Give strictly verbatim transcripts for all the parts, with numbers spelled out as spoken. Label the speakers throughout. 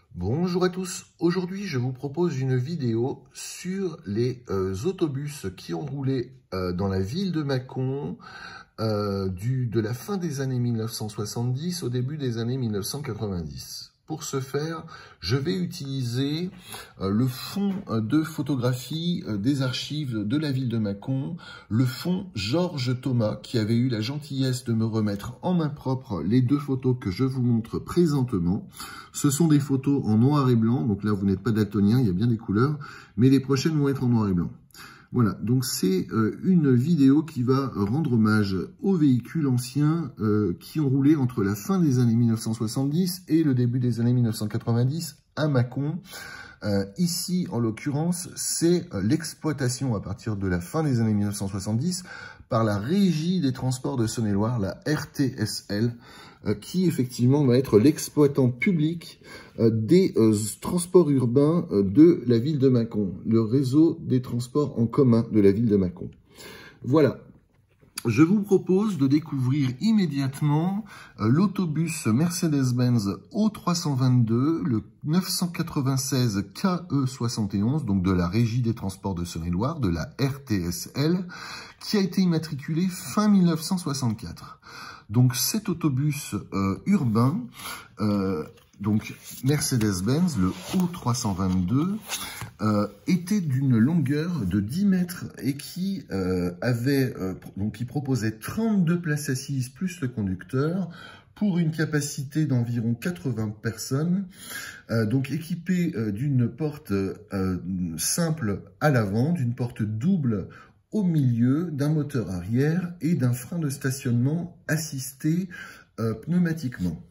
Speaker 1: Bonjour à tous, aujourd'hui je vous propose une vidéo sur les euh, autobus qui ont roulé euh, dans la ville de Mâcon euh, du, de la fin des années mille neuf cent soixante-dix au début des années mille neuf cent quatre-vingt-dix. Pour ce faire, je vais utiliser euh, le fonds de photographie euh, des archives de la ville de Mâcon, le fonds Georges Thomas, qui avait eu la gentillesse de me remettre en main propre les deux photos que je vous montre présentement. Ce sont des photos en noir et blanc, donc là vous n'êtes pas daltonien, il y a bien des couleurs, mais les prochaines vont être en noir et blanc. Voilà, donc c'est euh, une vidéo qui va rendre hommage aux véhicules anciens euh, qui ont roulé entre la fin des années mille neuf cent soixante-dix et le début des années mille neuf cent quatre-vingt-dix à Mâcon. Euh, ici, en l'occurrence, c'est euh, l'exploitation à partir de la fin des années mille neuf cent soixante-dix par la Régie des transports de Saône-et-Loire, la R T S L, euh, qui effectivement va être l'exploitant public euh, des euh, transports urbains euh, de la ville de Mâcon, le réseau des transports en commun de la ville de Mâcon. Voilà. Je vous propose de découvrir immédiatement euh, l'autobus Mercedes-Benz O trois cent vingt-deux, le neuf cent quatre-vingt-seize K E soixante et onze, donc de la Régie des transports de Saône-et-Loire, de la R T S L, qui a été immatriculé fin mille neuf cent soixante-quatre. Donc cet autobus euh, urbain, euh, donc Mercedes-Benz, le O trois cent vingt-deux, euh, était d'une longueur de dix mètres et qui euh, avait euh, donc qui proposait trente-deux places assises plus le conducteur pour une capacité d'environ quatre-vingts personnes, euh, donc équipé euh, d'une porte euh, simple à l'avant, d'une porte double au milieu, d'un moteur arrière et d'un frein de stationnement assisté euh, pneumatiquement.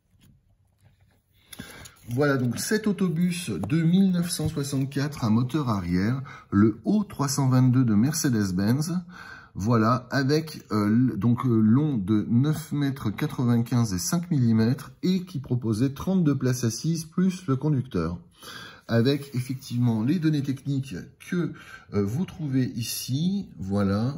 Speaker 1: Voilà donc cet autobus de mille neuf cent soixante-quatre à moteur arrière, le O trois cent vingt-deux de Mercedes-Benz, voilà, avec euh, donc euh, long de neuf mètres quatre-vingt-quinze et cinq millimètres et qui proposait trente-deux places assises plus le conducteur. Avec effectivement les données techniques que euh, vous trouvez ici, voilà.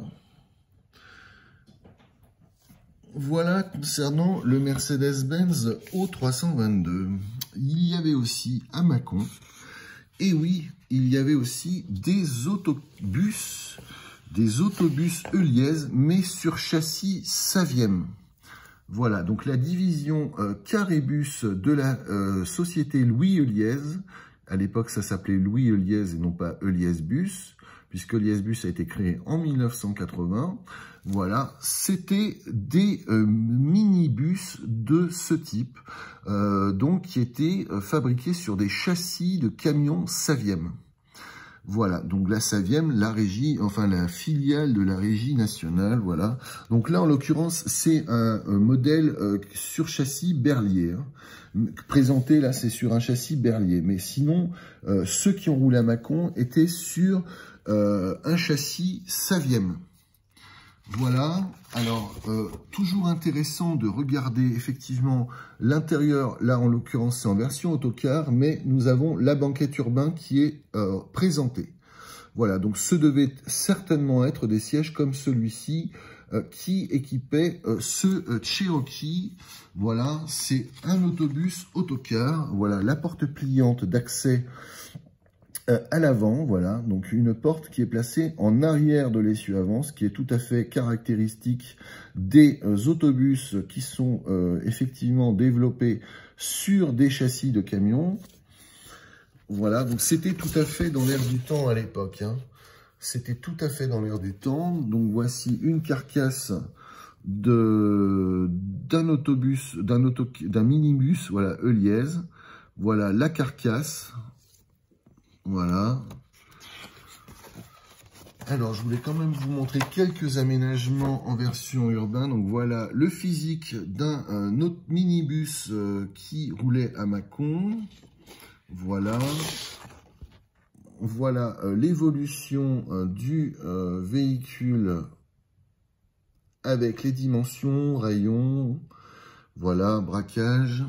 Speaker 1: Voilà concernant le Mercedes-Benz O trois cent vingt-deux. Il y avait aussi à Mâcon, et oui, il y avait aussi des autobus, des autobus Heuliez, mais sur châssis Saviem. Voilà, donc la division euh, Carrébus de la euh, société Louis Heuliez. À l'époque, ça s'appelait Louis Heuliez et non pas Heuliez Bus, puisque Heuliez Bus a été créé en mille neuf cent quatre-vingts. Voilà, c'était des euh, minibus de ce type, euh, donc qui étaient euh, fabriqués sur des châssis de camions Saviem. Voilà, donc la Saviem, la régie, enfin la filiale de la régie nationale, voilà. Donc là, en l'occurrence, c'est un, un modèle euh, sur châssis Berlier. Hein. Présenté, là, c'est sur un châssis Berlier. Mais sinon, euh, ceux qui ont roulé à Mâcon étaient sur euh, un châssis Saviem. Voilà, alors euh, toujours intéressant de regarder effectivement l'intérieur, là en l'occurrence c'est en version autocar, mais nous avons la banquette urbain qui est euh, présentée. Voilà, donc ce devait certainement être des sièges comme celui-ci euh, qui équipait euh, ce euh, Cherokee. Voilà, c'est un autobus autocar, voilà la porte pliante d'accès à l'avant, voilà, donc une porte qui est placée en arrière de l'essieu avant, ce qui est tout à fait caractéristique des euh, autobus qui sont euh, effectivement développés sur des châssis de camions. Voilà, donc c'était tout à fait dans l'air du temps à l'époque, hein. C'était tout à fait dans l'air du temps. Donc voici une carcasse de d'un autobus, d'un auto, d'un minibus, voilà, Heuliez. Voilà la carcasse. Voilà. Alors, je voulais quand même vous montrer quelques aménagements en version urbain. Donc, voilà le physique d'un autre minibus euh, qui roulait à Mâcon. Voilà. Voilà euh, l'évolution euh, du euh, véhicule avec les dimensions, rayons. Voilà, braquage.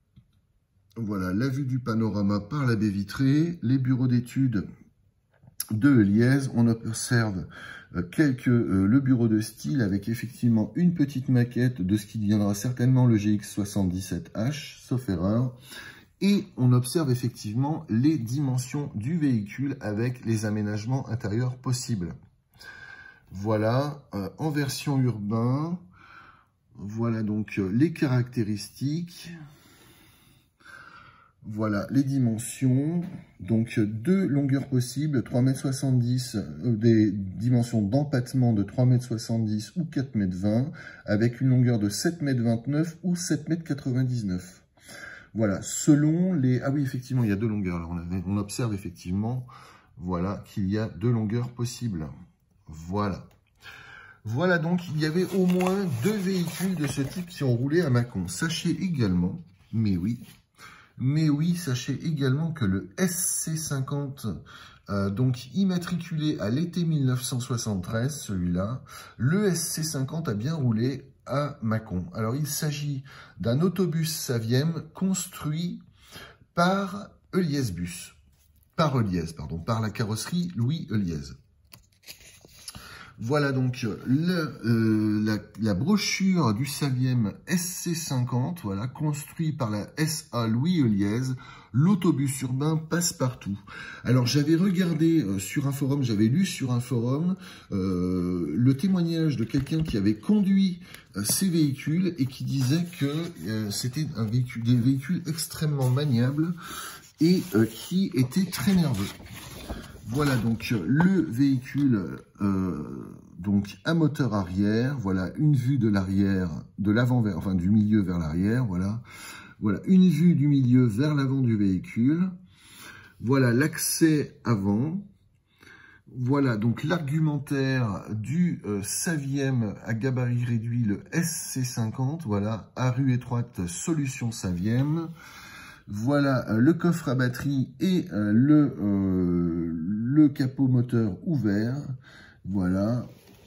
Speaker 1: Voilà, la vue du panorama par la baie vitrée, les bureaux d'études de Heuliez. On observe quelques euh, le bureau de style avec effectivement une petite maquette de ce qui deviendra certainement le G X soixante-dix-sept H, sauf erreur. Et on observe effectivement les dimensions du véhicule avec les aménagements intérieurs possibles. Voilà, euh, en version urbain, voilà donc euh, les caractéristiques. Voilà les dimensions, donc deux longueurs possibles, trois mètres soixante-dix, euh, des dimensions d'empattement de trois mètres soixante-dix ou quatre mètres vingt, avec une longueur de sept mètres vingt-neuf ou sept mètres quatre-vingt-dix-neuf. Voilà, selon les... Ah oui, effectivement, il y a deux longueurs. Alors, on, avait... on observe effectivement, voilà, qu'il y a deux longueurs possibles. Voilà. Voilà donc, il y avait au moins deux véhicules de ce type qui ont roulé à Mâcon. Sachez également, mais oui... Mais oui, sachez également que le S C cinquante, euh, donc immatriculé à l'été mille neuf cent soixante-treize, celui-là, le S C cinquante a bien roulé à Mâcon. Alors, il s'agit d'un autobus Saviem construit par Heuliez Bus, par Heuliez, pardon, par la carrosserie Louis Heuliez. Voilà donc le, euh, la, la brochure du Saviem S C cinquante, voilà, construit par la S A Louis Heuliez, l'autobus urbain passe-partout. Alors j'avais regardé euh, sur un forum, j'avais lu sur un forum euh, le témoignage de quelqu'un qui avait conduit euh, ces véhicules et qui disait que euh, c'était un véhicule, des véhicules extrêmement maniables et euh, qui étaient très nerveux. Voilà donc le véhicule euh, donc à moteur arrière. Voilà une vue de l'arrière, de l'avant vers, enfin du milieu vers l'arrière. Voilà, voilà une vue du milieu vers l'avant du véhicule. Voilà l'accès avant. Voilà donc l'argumentaire du euh, Saviem à gabarit réduit, le S C cinquante. Voilà, à rue étroite, solution Saviem. Voilà euh, le coffre à batterie et euh, le, euh, le capot moteur ouvert. Voilà.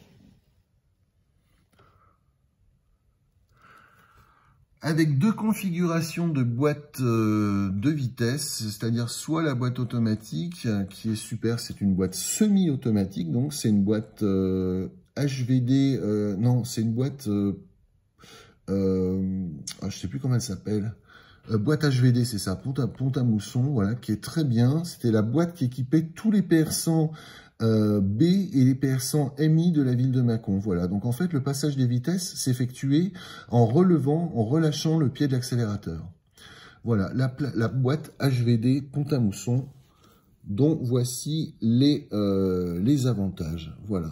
Speaker 1: Avec deux configurations de boîte euh, de vitesse, c'est-à-dire soit la boîte automatique, euh, qui est super, c'est une boîte semi-automatique, donc c'est une boîte euh, H V D, euh, non, c'est une boîte, euh, euh, ah, je sais plus comment elle s'appelle. Euh, boîte H V D, c'est ça, ponte à, ponte à mousson, voilà, qui est très bien. C'était la boîte qui équipait tous les P R cent euh, B et les P R cent M I de la ville de Mâcon. Voilà, donc en fait, le passage des vitesses s'effectuait en relevant, en relâchant le pied de l'accélérateur. Voilà, la, la boîte H V D ponte à mousson, dont voici les, euh, les avantages. Voilà.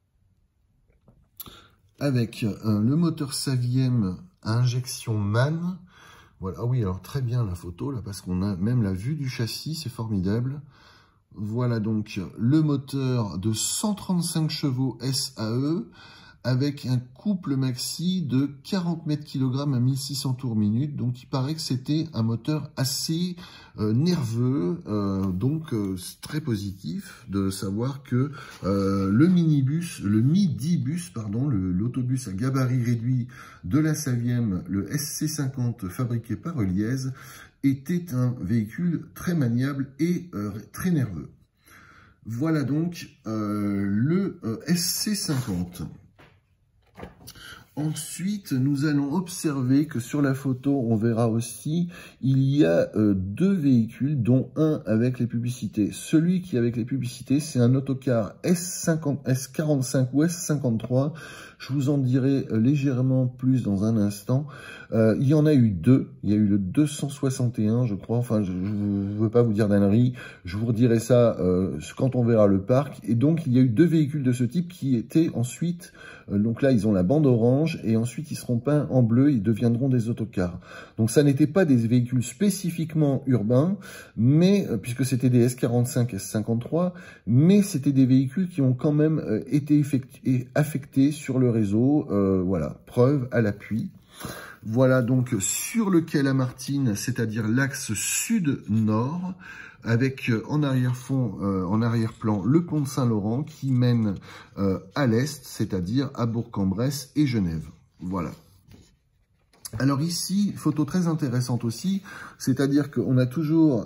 Speaker 1: Avec euh, le moteur Saviem à injection M A N. Voilà, ah oui, alors très bien la photo, là, parce qu'on a même la vue du châssis, c'est formidable. Voilà donc le moteur de cent trente-cinq chevaux S A E, avec un couple maxi de quarante mètres kilogrammes à mille six cents tours minute. Donc, il paraît que c'était un moteur assez euh, nerveux. Euh, donc, euh, c'est très positif de savoir que euh, le minibus, le midibus, pardon, l'autobus à gabarit réduit de la Saviem, le S C cinquante fabriqué par Heuliez, était un véhicule très maniable et euh, très nerveux. Voilà donc euh, le euh, S C cinquante. Ensuite, nous allons observer que sur la photo, on verra aussi, il y a euh, deux véhicules, dont un avec les publicités. Celui qui est avec les publicités, c'est un autocar S cinquante, S quarante-cinq ou S cinquante-trois. Je vous en dirai euh, légèrement plus dans un instant. Euh, il y en a eu deux. Il y a eu le deux cent soixante et un, je crois. Enfin, je ne veux pas vous dire d'ânerie. Je vous redirai ça euh, quand on verra le parc. Et donc, il y a eu deux véhicules de ce type qui étaient ensuite... Euh, donc là, ils ont la bande orange et ensuite, ils seront peints en bleu. Ils deviendront des autocars. Donc, ça n'était pas des véhicules spécifiquement urbains, mais euh, puisque c'était des S quarante-cinq, S cinquante-trois, mais c'était des véhicules qui ont quand même euh, été affectés sur le réseau. Euh, voilà, preuve à l'appui. Voilà donc sur le quai Lamartine, c'est-à-dire l'axe sud-nord, avec euh, en arrière-fond, euh, en arrière-plan, le pont de Saint-Laurent qui mène euh, à l'est, c'est-à-dire à, à Bourg-en-Bresse et Genève. Voilà. Alors ici, photo très intéressante aussi, c'est-à-dire qu'on a toujours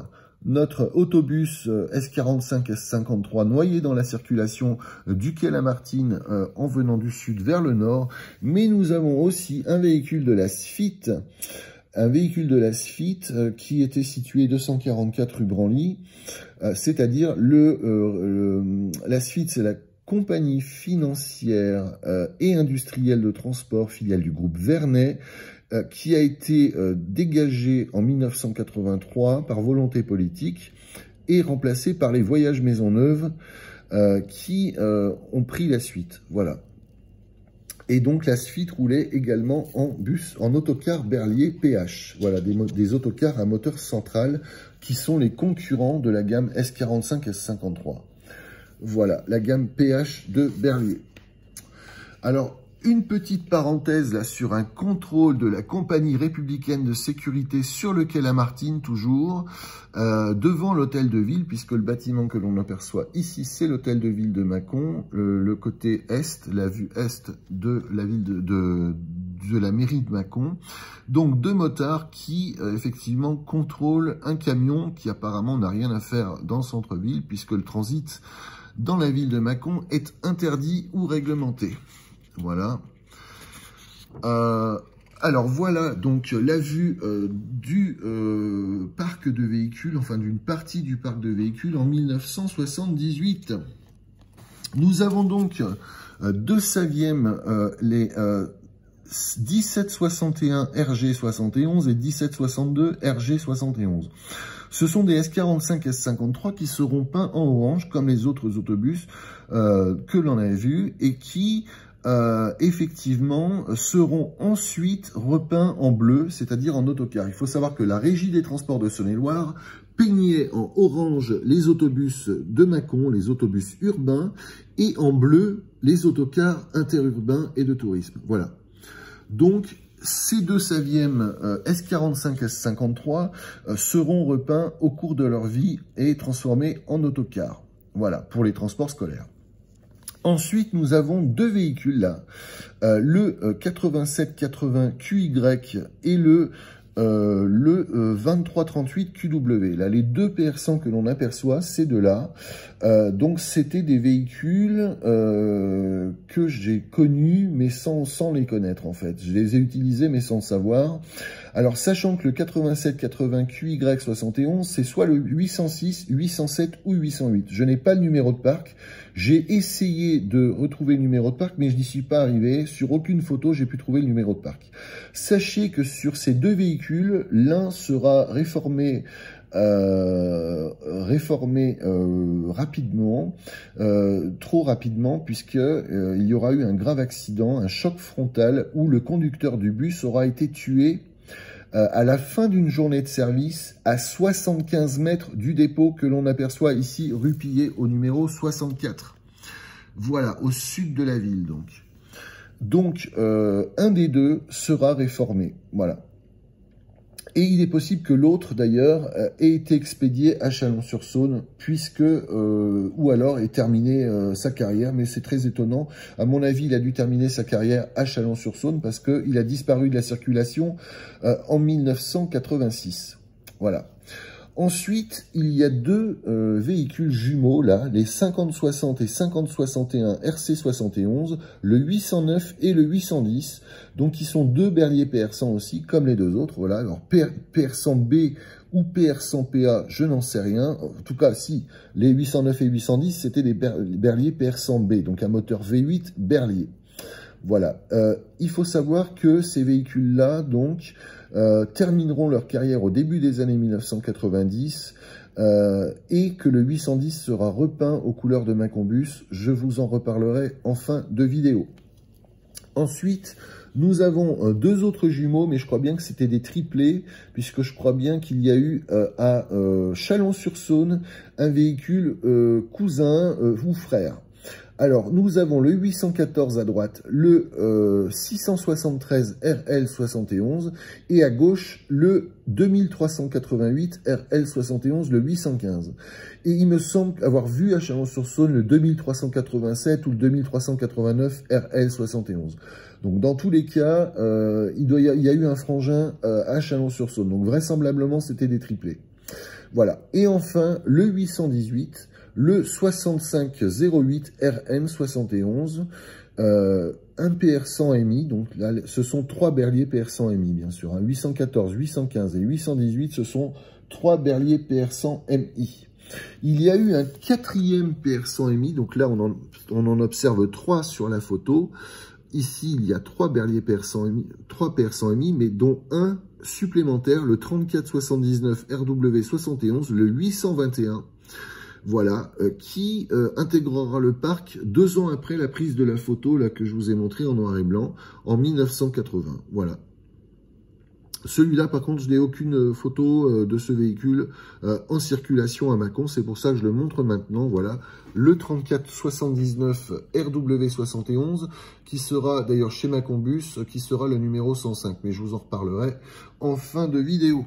Speaker 1: notre autobus S quarante-cinq S cinquante-trois noyé dans la circulation du quai Lamartine euh, en venant du sud vers le nord. Mais nous avons aussi un véhicule de la S F I T, un véhicule de la S F I T euh, qui était situé deux cent quarante-quatre rue Branly, euh, c'est-à-dire le, euh, le la S F I T, c'est la compagnie financière euh, et industrielle de transport, filiale du groupe Vernet, euh, qui a été euh, dégagée en mille neuf cent quatre-vingt-trois par volonté politique et remplacée par les Voyages Maisonneuve euh, qui euh, ont pris la suite. Voilà. Et donc la S F I T roulait également en bus, en autocar Berlier P H. Voilà, des, des autocars à moteur central qui sont les concurrents de la gamme S quarante-cinq S cinquante-trois. Voilà, la gamme P H de Berlier. Alors, une petite parenthèse là sur un contrôle de la compagnie républicaine de sécurité sur le quai Lamartine, toujours, euh, devant l'hôtel de ville, puisque le bâtiment que l'on aperçoit ici, c'est l'hôtel de ville de Mâcon, le, le côté est, la vue est de la ville de, de, de la mairie de Mâcon. Donc, deux motards qui, euh, effectivement, contrôlent un camion qui apparemment n'a rien à faire dans le centre-ville, puisque le transit dans la ville de Mâcon est interdit ou réglementé. Voilà. Euh, alors voilà donc la vue euh, du euh, parc de véhicules, enfin d'une partie du parc de véhicules en mille neuf cent soixante-dix-huit. Nous avons donc euh, de Saviem euh, les euh, dix-sept soixante et un R G soixante et onze et dix-sept soixante-deux R G soixante et onze. Ce sont des S quarante-cinq S cinquante-trois qui seront peints en orange, comme les autres autobus euh, que l'on a vus, et qui, euh, effectivement, seront ensuite repeints en bleu, c'est-à-dire en autocar. Il faut savoir que la Régie des Transports de Saône-et-Loire peignait en orange les autobus de Mâcon, les autobus urbains, et en bleu les autocars interurbains et de tourisme. Voilà. Donc, ces deux Saviem euh, S quarante-cinq S cinquante-trois euh, seront repeints au cours de leur vie et transformés en autocars. Voilà, pour les transports scolaires. Ensuite, nous avons deux véhicules là, euh, le euh, quatre-vingt-sept quatre-vingts Q Y et le Euh, le euh, vingt-trois trente-huit Q W. Là, les deux P R cent que l'on aperçoit, ces deux-là. Euh, donc, c'était des véhicules euh, que j'ai connus, mais sans, sans les connaître, en fait. Je les ai utilisés, mais sans savoir. Alors, sachant que le quatre-vingt-sept quatre-vingts Q Y soixante et onze, c'est soit le huit cent six, huit cent sept ou huit cent huit. Je n'ai pas le numéro de parc. J'ai essayé de retrouver le numéro de parc, mais je n'y suis pas arrivé. Sur aucune photo, j'ai pu trouver le numéro de parc. Sachez que sur ces deux véhicules, l'un sera réformé, euh, réformé euh, rapidement, euh, trop rapidement, puisque euh, il y aura eu un grave accident, un choc frontal, où le conducteur du bus aura été tué euh, à la fin d'une journée de service à soixante-quinze mètres du dépôt que l'on aperçoit ici, rue Pillet, au numéro soixante-quatre. Voilà, au sud de la ville, donc. Donc, euh, un des deux sera réformé. Voilà. Et il est possible que l'autre, d'ailleurs, euh, ait été expédié à Chalon-sur-Saône, puisque, euh, ou alors ait terminé euh, sa carrière, mais c'est très étonnant. À mon avis, il a dû terminer sa carrière à Chalon-sur-Saône, parce qu'il a disparu de la circulation euh, en mille neuf cent quatre-vingt-six. Voilà. Ensuite, il y a deux euh, véhicules jumeaux, là, les cinquante soixante et cinquante soixante et un R C soixante et onze, le huit cent neuf et le huit cent dix, donc qui sont deux Berlier P R cent aussi, comme les deux autres, voilà. Alors, P R cent B ou P R cent P A, je n'en sais rien. En tout cas, si, les huit cent neuf et huit cent dix, c'était des Berlier P R cent B, donc un moteur V huit Berlier. Voilà. Euh, il faut savoir que ces véhicules-là, donc, euh, termineront leur carrière au début des années mille neuf cent quatre-vingt-dix euh, et que le huit cent dix sera repeint aux couleurs de Mâcon-Bus. Je vous en reparlerai en fin de vidéo. Ensuite, nous avons euh, deux autres jumeaux, mais je crois bien que c'était des triplés, puisque je crois bien qu'il y a eu euh, à euh, Chalon-sur-Saône un véhicule euh, cousin euh, ou frère. Alors, nous avons le huit cent quatorze à droite, le euh, six cent soixante-treize R L soixante et onze, et à gauche, le deux mille trois cent quatre-vingt-huit R L soixante et onze, le huit cent quinze. Et il me semble avoir vu à Chalon-sur-Saône le deux mille trois cent quatre-vingt-sept ou le deux mille trois cent quatre-vingt-neuf R L soixante et onze. Donc, dans tous les cas, euh, il, doit y a, il y a eu un frangin euh, à Chalon-sur-Saône. Donc, vraisemblablement, c'était des triplés. Voilà. Et enfin, le huit cent dix-huit, le soixante-cinq zéro huit R N soixante et onze, euh, un P R cent M I, donc là, ce sont trois berliers P R cent M I, bien sûr. Hein. huit cent quatorze, huit cent quinze et huit cent dix-huit, ce sont trois berliers P R cent M I. Il y a eu un quatrième P R cent M I, donc là, on en, on en observe trois sur la photo. Ici, il y a trois berliers P R cent M I, trois P R cent M I, mais dont un supplémentaire, le trente-quatre soixante-dix-neuf R W soixante et onze, le huit cent vingt et un. Voilà, euh, qui euh, intégrera le parc deux ans après la prise de la photo là que je vous ai montré en noir et blanc en mille neuf cent quatre-vingts. Voilà. Celui-là, par contre, je n'ai aucune photo euh, de ce véhicule euh, en circulation à Mâcon. C'est pour ça que je le montre maintenant. Voilà, le trente-quatre soixante-dix-neuf R W soixante et onze, qui sera d'ailleurs chez Mâcon Bus, qui sera le numéro cent cinq. Mais je vous en reparlerai en fin de vidéo.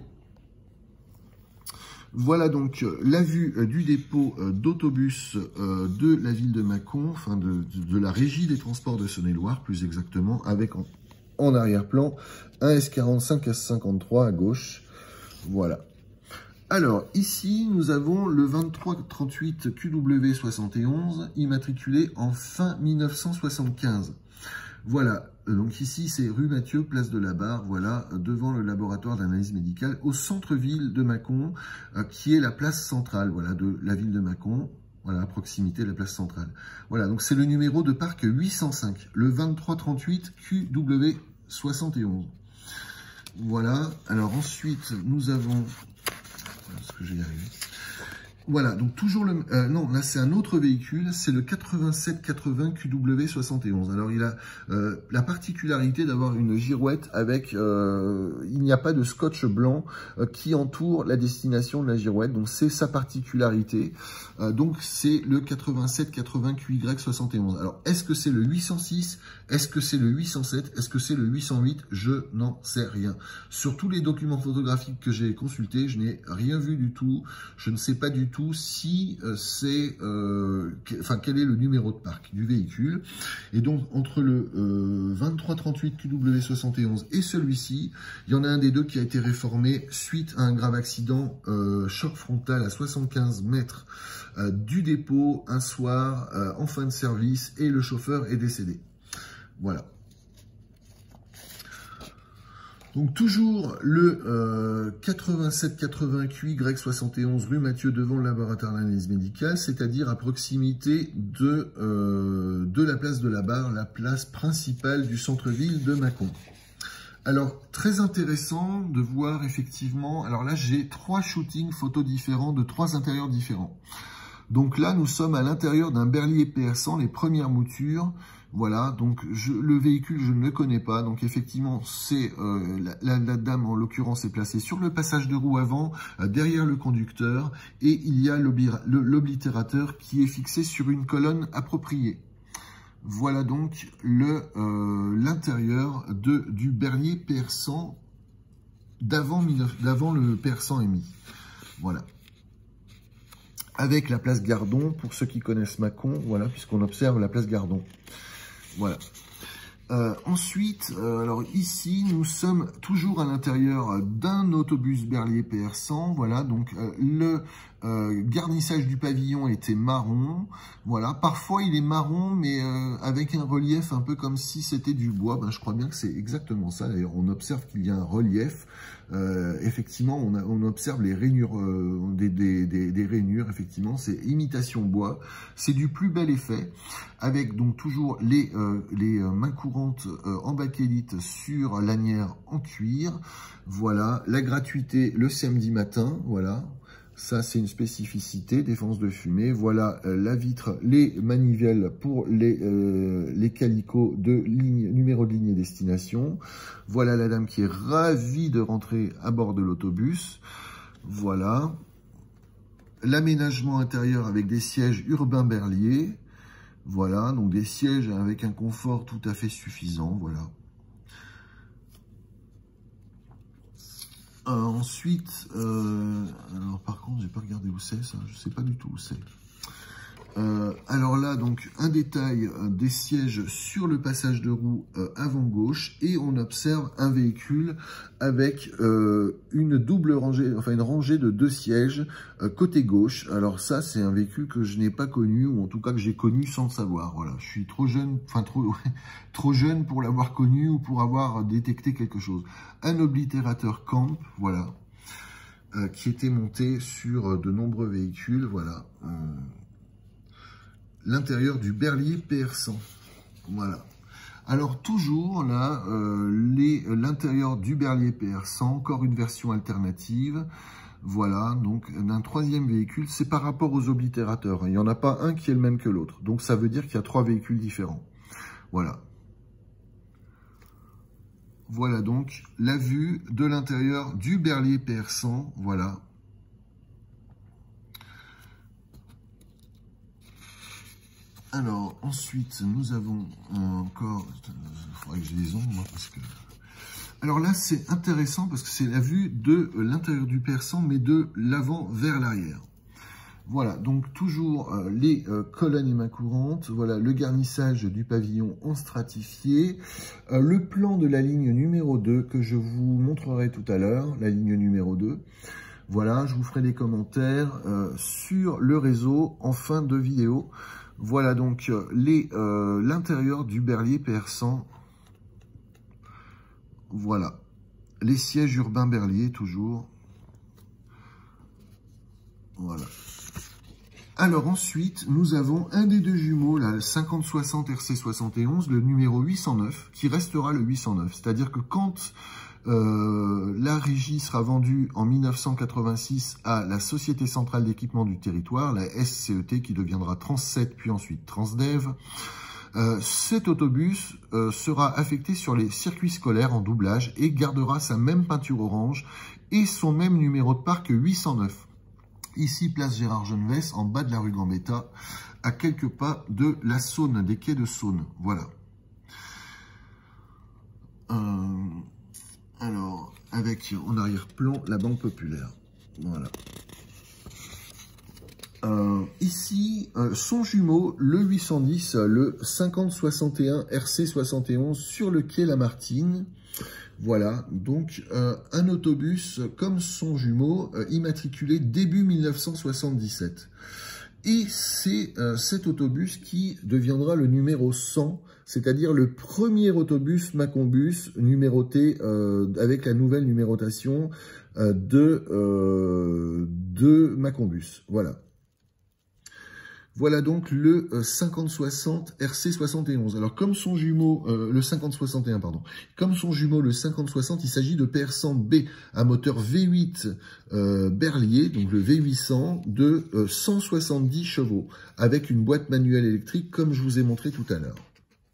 Speaker 1: Voilà donc la vue du dépôt d'autobus de la ville de Mâcon, enfin de, de la régie des transports de Saône-et-Loire plus exactement, avec en, en arrière-plan un S quarante-cinq S cinquante-trois à gauche. Voilà. Alors ici nous avons le vingt-trois trente-huit Q W soixante et onze immatriculé en fin mille neuf cent soixante-quinze. Voilà, donc ici c'est rue Mathieu, place de la Barre, voilà, devant le laboratoire d'analyse médicale, au centre-ville de Mâcon, euh, qui est la place centrale, voilà, de la ville de Mâcon, voilà, à proximité de la place centrale. Voilà, donc c'est le numéro de parc huit cent cinq, le vingt-trois trente-huit Q W soixante et onze. Voilà, alors ensuite nous avons, est-ce que j'ai y arrivé ? Voilà, donc toujours le... Euh, non, là c'est un autre véhicule, c'est le quatre-vingt-sept quatre-vingts Q W soixante et onze. Alors il a euh, la particularité d'avoir une girouette avec... Euh, il n'y a pas de scotch blanc euh, qui entoure la destination de la girouette, donc c'est sa particularité. Euh, donc c'est le quatre-vingt-sept quatre-vingts Q Y soixante et onze. Alors est-ce que c'est le huit cent six? Est-ce que c'est le huit cent sept? Est-ce que c'est le huit cent huit? Je n'en sais rien. Sur tous les documents photographiques que j'ai consultés, je n'ai rien vu du tout. Je ne sais pas du tout si euh, c'est, euh, que, enfin quel est le numéro de parc du véhicule. Et donc entre le euh, vingt-trois trente-huit Q W soixante et onze et celui-ci, il y en a un des deux qui a été réformé suite à un grave accident, euh, choc frontal à soixante-quinze mètres euh, du dépôt un soir euh, en fin de service, et le chauffeur est décédé. Voilà. Donc toujours le euh, quatre-vingt-sept quatre-vingts Q Y soixante et onze rue Mathieu devant le laboratoire d'analyse médicale, c'est-à-dire à proximité de, euh, de la place de la Barre, la place principale du centre-ville de Mâcon. Alors, très intéressant de voir effectivement, alors là j'ai trois shootings photos différents de trois intérieurs différents. Donc là, nous sommes à l'intérieur d'un Berlier P R cent, les premières moutures. Voilà, donc je, le véhicule, je ne le connais pas. Donc effectivement, c'est euh, la, la, la dame, en l'occurrence, est placée sur le passage de roue avant, euh, derrière le conducteur. Et il y a l'oblitérateur qui est fixé sur une colonne appropriée. Voilà donc le euh, l'intérieur du Berlier P R cent d'avant le P R cent M I. Voilà. Avec la place Gardon, pour ceux qui connaissent Mâcon, voilà, puisqu'on observe la place Gardon. Voilà. Euh, ensuite, euh, alors ici, nous sommes toujours à l'intérieur d'un autobus Berlier P R cent. Voilà, donc euh, le euh, garnissage du pavillon était marron. Voilà, parfois il est marron, mais euh, avec un relief un peu comme si c'était du bois. Ben, je crois bien que c'est exactement ça. D'ailleurs, on observe qu'il y a un relief. Euh, effectivement, on, a, on observe les rainures, euh, des, des, des, des rainures. Effectivement, c'est imitation bois. C'est du plus bel effet, avec donc toujours les, euh, les mains courantes euh, en bakélite sur lanière en cuir. Voilà, la gratuité le samedi matin. Voilà. Ça, c'est une spécificité, défense de fumée. Voilà euh, la vitre, les manivelles pour les, euh, les calicots de ligne, numéro de ligne et destination. Voilà la dame qui est ravie de rentrer à bord de l'autobus. Voilà. L'aménagement intérieur avec des sièges urbains Berlier. Voilà, donc des sièges avec un confort tout à fait suffisant. Voilà. Euh, ensuite, euh, alors par contre, j'ai pas regardé où c'est ça, je sais pas du tout où c'est. Euh, alors là, donc, un détail euh, des sièges sur le passage de roue euh, avant gauche, et on observe un véhicule avec euh, une double rangée, enfin une rangée de deux sièges euh, côté gauche. Alors ça, c'est un véhicule que je n'ai pas connu, ou en tout cas que j'ai connu sans le savoir. Voilà, je suis trop jeune, enfin trop, trop jeune pour l'avoir connu ou pour avoir détecté quelque chose. Un oblitérateur camp, voilà, euh, qui était monté sur de nombreux véhicules, voilà. Euh, L'intérieur du Berliet P R cent. Voilà. Alors toujours là, euh, l'intérieur du Berliet P R cent, encore une version alternative. Voilà, donc d'un troisième véhicule, c'est par rapport aux oblitérateurs. Il n'y en a pas un qui est le même que l'autre. Donc ça veut dire qu'il y a trois véhicules différents. Voilà. Voilà donc la vue de l'intérieur du Berliet P R cent. Voilà. Alors, ensuite, nous avons encore... Il faudrait que je les ondes, moi, parce que... Alors là, c'est intéressant parce que c'est la vue de l'intérieur du P R cent, mais de l'avant vers l'arrière. Voilà, donc toujours euh, les euh, colonnes et mains courantes. Voilà, le garnissage du pavillon en stratifié. Euh, le plan de la ligne numéro deux que je vous montrerai tout à l'heure, la ligne numéro deux. Voilà, je vous ferai des commentaires euh, sur le réseau en fin de vidéo. Voilà donc les euh, l'intérieur du Berliet P R cent. Voilà. Les sièges urbains Berliet, toujours. Voilà. Alors ensuite, nous avons un des deux jumeaux, la cinquante soixante R C soixante et onze, le numéro huit cent neuf, qui restera le huit cent neuf. C'est-à-dire que quand euh, la régie sera vendue en mille neuf cent quatre-vingt-six à la Société Centrale d'Équipement du Territoire, la S C E T, qui deviendra Transset, puis ensuite Transdev, euh, cet autobus euh, sera affecté sur les circuits scolaires en doublage et gardera sa même peinture orange et son même numéro de parc huit cent neuf. Ici, place Gérard Genevès, en bas de la rue Gambetta, à quelques pas de la Saône, des quais de Saône. Voilà. Euh, alors, avec en arrière-plan, la Banque Populaire. Voilà. Euh, ici, euh, son jumeau, le huit cent dix, le cinquante soixante et un R C soixante et onze, sur le quai Lamartine. Voilà, donc euh, un autobus comme son jumeau, euh, immatriculé début mille neuf cent soixante-dix-sept. Et c'est euh, cet autobus qui deviendra le numéro cent, c'est-à-dire le premier autobus Macombus numéroté euh, avec la nouvelle numérotation euh, de, euh, de Macombus. Voilà. Voilà donc le euh, cinquante soixante R C soixante et onze. Alors comme son jumeau, euh, le cinquante soixante et un, pardon, comme son jumeau le cinquante soixante, il s'agit de P R cent B, un moteur V huit euh, Berliet, donc le V huit cents, de euh, cent soixante-dix chevaux, avec une boîte manuelle électrique comme je vous ai montré tout à l'heure.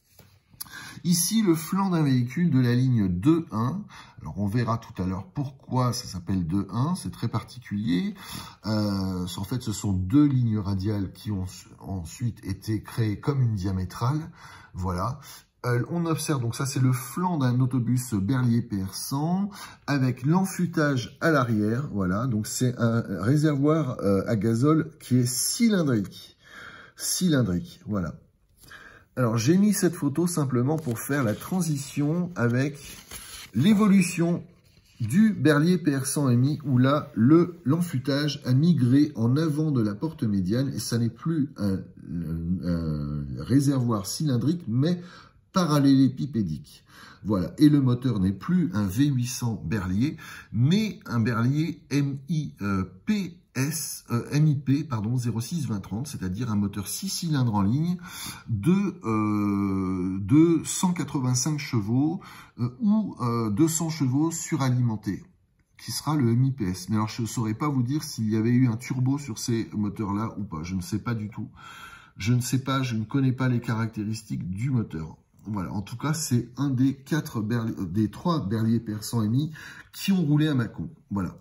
Speaker 1: Ici, le flanc d'un véhicule de la ligne deux un. Alors, on verra tout à l'heure pourquoi ça s'appelle deux un. C'est très particulier. Euh, en fait, ce sont deux lignes radiales qui ont ensuite été créées comme une diamétrale. Voilà. Euh, on observe, donc ça, c'est le flanc d'un autobus Berliet P R cent avec l'enfutage à l'arrière. Voilà. Donc, c'est un réservoir euh, à gazole qui est cylindrique. Cylindrique. Voilà. Alors, j'ai mis cette photo simplement pour faire la transition avec l'évolution du Berliet P R cent M I, où là, le l'enfutage a migré en avant de la porte médiane, et ça n'est plus un, un, un réservoir cylindrique, mais parallélépipédique. Voilà, et le moteur n'est plus un V huit cents Berliet, mais un Berliet M I P S, euh, M I P pardon, zéro six vingt trente, c'est-à-dire un moteur six cylindres en ligne de, euh, de cent quatre-vingt-cinq chevaux euh, ou euh, deux cents chevaux suralimentés, qui sera le M I P S. Mais alors, je ne saurais pas vous dire s'il y avait eu un turbo sur ces moteurs-là ou pas. Je ne sais pas du tout. Je ne sais pas, je ne connais pas les caractéristiques du moteur. Voilà, en tout cas, c'est un des quatre Berliet, des trois Berliet P R cent M I qui ont roulé à Mâcon. Voilà.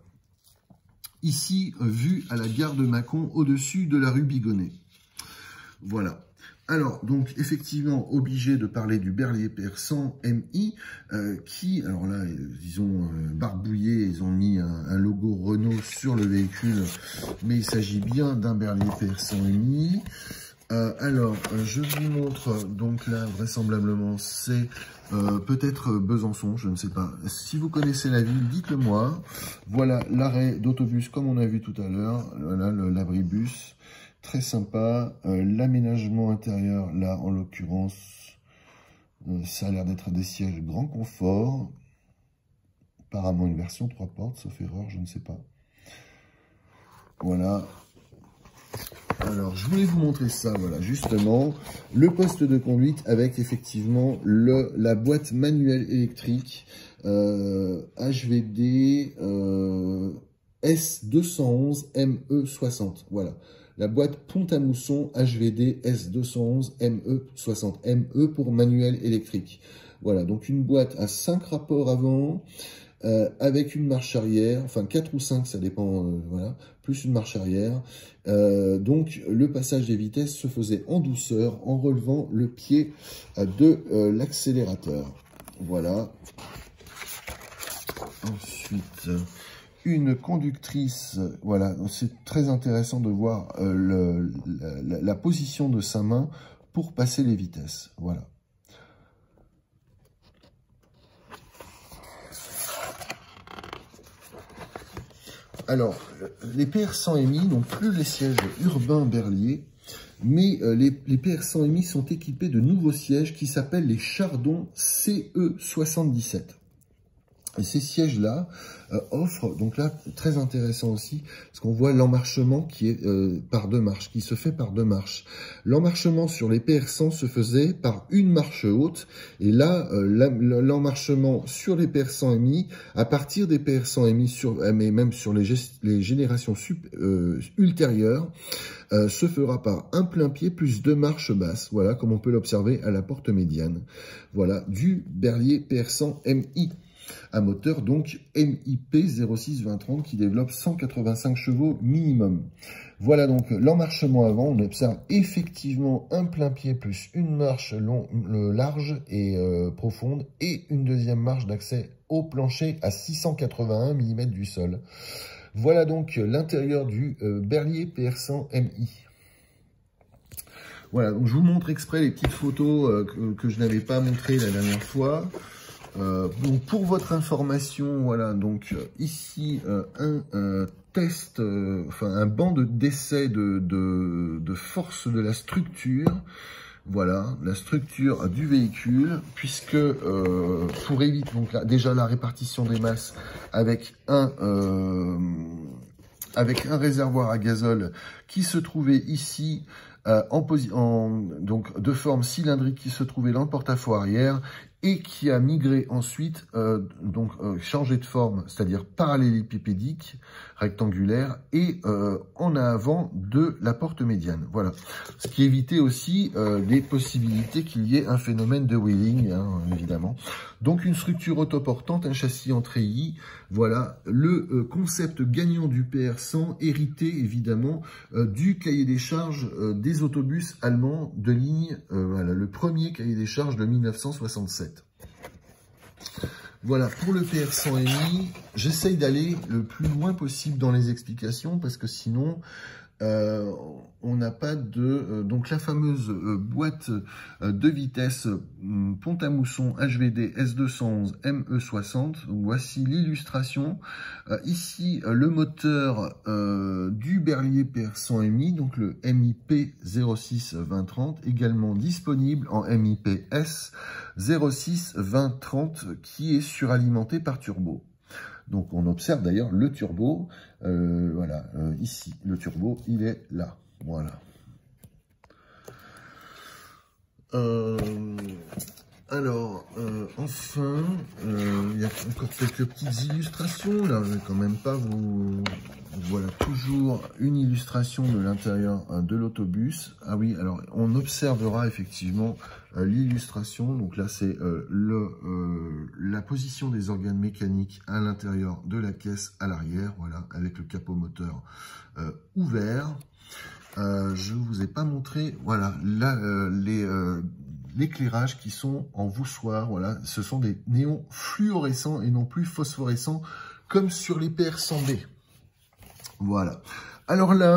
Speaker 1: Ici, vue à la gare de Mâcon, au-dessus de la rue Bigonnet. Voilà. Alors, donc, effectivement, obligé de parler du Berliet P R cent M I, euh, qui, alors là, ils ont euh, barbouillé, ils ont mis un, un logo Renault sur le véhicule, mais il s'agit bien d'un Berliet P R cent M I. Euh, alors, euh, je vous montre, donc là, vraisemblablement, c'est euh, peut-être Besançon, je ne sais pas. Si vous connaissez la ville, dites-le moi. Voilà l'arrêt d'autobus, comme on a vu tout à l'heure. Voilà l'abribus, très sympa. Euh, L'aménagement intérieur, là, en l'occurrence, euh, ça a l'air d'être des sièges grand confort. Apparemment, une version trois portes, sauf erreur, je ne sais pas. Voilà. Alors, je voulais vous montrer ça, voilà, justement, le poste de conduite avec effectivement le, la boîte manuelle électrique euh, H V D euh, S deux cent onze M E soixante, voilà. La boîte Pont-à-Mousson H V D S deux cent onze M E soixante, M E pour manuel électrique. Voilà, donc une boîte à cinq rapports avant, Euh, avec une marche arrière, enfin quatre ou cinq, ça dépend, euh, voilà, plus une marche arrière. Euh, donc le passage des vitesses se faisait en douceur, en relevant le pied euh, de euh, l'accélérateur. Voilà. Ensuite, une conductrice, voilà, c'est très intéressant de voir euh, le, la, la position de sa main pour passer les vitesses. Voilà. Alors, les P R cent M I n'ont plus les sièges urbains Berlier, mais euh, les, les P R cent M I sont équipés de nouveaux sièges qui s'appellent les Chardon C E soixante-dix-sept. Et ces sièges-là euh, offrent, donc là, très intéressant aussi, parce qu'on voit l'emmarchement qui est euh, par deux marches, qui se fait par deux marches. L'emmarchement sur les P R cent se faisait par une marche haute, et là, euh, l'emmarchement sur les P R cent M I, à partir des P R cent M I, sur, mais même sur les, les générations sup, euh, ultérieures, euh, se fera par un plein pied plus deux marches basses, voilà, comme on peut l'observer à la porte médiane, voilà, du Berlier P R cent M I. Un moteur donc M I P zéro six vingt trente qui développe cent quatre-vingt-cinq chevaux minimum. Voilà donc l'emmarchement avant, on observe effectivement un plein pied plus une marche long, large et euh, profonde et une deuxième marche d'accès au plancher à six cent quatre-vingt-un millimètres du sol. Voilà donc l'intérieur du euh, Berlier P R cent M I. Voilà, donc je vous montre exprès les petites photos euh, que, que je n'avais pas montrées la dernière fois. Euh, donc pour votre information, voilà, donc euh, ici euh, un, un test, euh, enfin un banc de d'essai de, de, de force de la structure, voilà, la structure du véhicule, puisque euh, pour éviter donc là, déjà la répartition des masses avec un euh, avec un réservoir à gazole qui se trouvait ici. Euh, en, en donc de forme cylindrique qui se trouvait dans le porte-à-faux arrière et qui a migré ensuite, euh, donc euh, changé de forme, c'est-à-dire parallélépipédique, rectangulaire, et euh, en avant de la porte médiane. Voilà. Ce qui évitait aussi euh, les possibilités qu'il y ait un phénomène de wheeling, hein, évidemment. Donc une structure autoportante, un châssis en treillis, voilà, le euh, concept gagnant du P R cent, hérité évidemment euh, du cahier des charges euh, des autobus allemands de ligne, euh, voilà, le premier cahier des charges de mille neuf cent soixante-sept. Voilà, pour le P R cent M I, j'essaye d'aller le plus loin possible dans les explications parce que sinon, euh, on n'a pas de... Euh, donc la fameuse euh, boîte euh, de vitesse euh, Pont-à-Mousson H V D S deux cent onze M E soixante. Voici l'illustration. Euh, ici, euh, le moteur euh, du Berlier P R cent M I, donc le M I P zéro six vingt trente, également disponible en M I P S zéro six vingt trente, qui est suralimenté par turbo. Donc on observe d'ailleurs le turbo, euh, voilà, euh, ici, le turbo, il est là, voilà. Euh, alors, euh, enfin, euh, il y a encore quelques petites illustrations, là, je vais quand même pas vous... Voilà, toujours une illustration de l'intérieur euh, de l'autobus. Ah oui, alors on observera effectivement euh, l'illustration. Donc là, c'est euh, le euh, la position des organes mécaniques à l'intérieur de la caisse à l'arrière, voilà, avec le capot moteur euh, ouvert. Euh, je vous ai pas montré, voilà, là, euh, les euh, l'éclairage qui sont en voussoir, voilà, ce sont des néons fluorescents et non plus phosphorescents comme sur les P R cent B. Voilà. Alors là,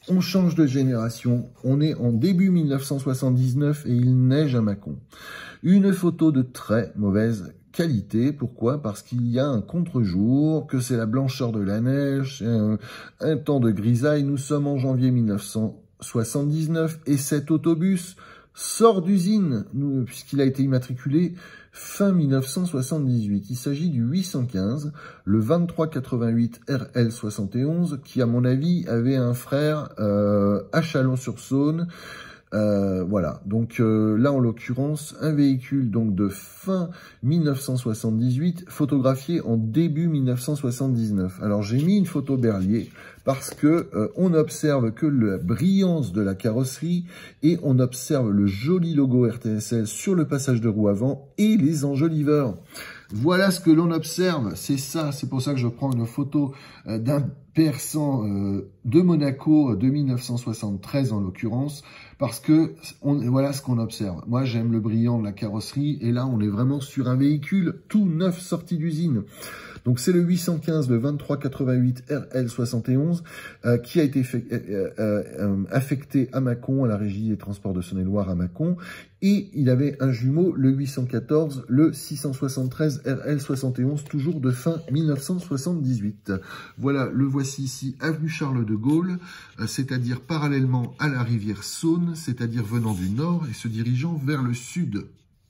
Speaker 1: On change de génération, on est en début mille neuf cent soixante-dix-neuf et il neige à Mâcon. Une photo de très mauvaise qualité. Pourquoi? Parce qu'il y a un contre-jour, que c'est la blancheur de la neige, un, un temps de grisaille. Nous sommes en janvier mille neuf cent soixante-dix-neuf et cet autobus sort d'usine puisqu'il a été immatriculé fin mille neuf cent soixante-dix-huit. Il s'agit du huit cent quinze, le vingt-trois quatre-vingt-huit R L soixante et onze, qui à mon avis avait un frère euh, à Chalon-sur-Saône. Euh, voilà, donc euh, là en l'occurrence un véhicule donc de fin mille neuf cent soixante-dix-huit photographié en début mille neuf cent soixante-dix-neuf. Alors j'ai mis une photo Berlier parce que euh, on observe que la brillance de la carrosserie et on observe le joli logo R T S L sur le passage de roue avant et les enjoliveurs. Voilà ce que l'on observe, c'est ça, c'est pour ça que je prends une photo euh, d'un persan euh, de Monaco de mille neuf cent soixante-treize en l'occurrence, parce que on, voilà ce qu'on observe. Moi j'aime le brillant de la carrosserie et là on est vraiment sur un véhicule tout neuf sorti d'usine. Donc c'est le huit cent quinze, le vingt-trois quatre-vingt-huit R L soixante et onze euh, qui a été fait, euh, euh, euh, affecté à Mâcon, à la régie des transports de Saône-et-Loire à Mâcon. Et il avait un jumeau, le huit cent quatorze, le six cent soixante-treize R L soixante et onze, toujours de fin mille neuf cent soixante-dix-huit. Voilà, le voici ici, avenue Charles de Gaulle, euh, c'est-à-dire parallèlement à la rivière Saône, c'est-à-dire venant du nord et se dirigeant vers le sud.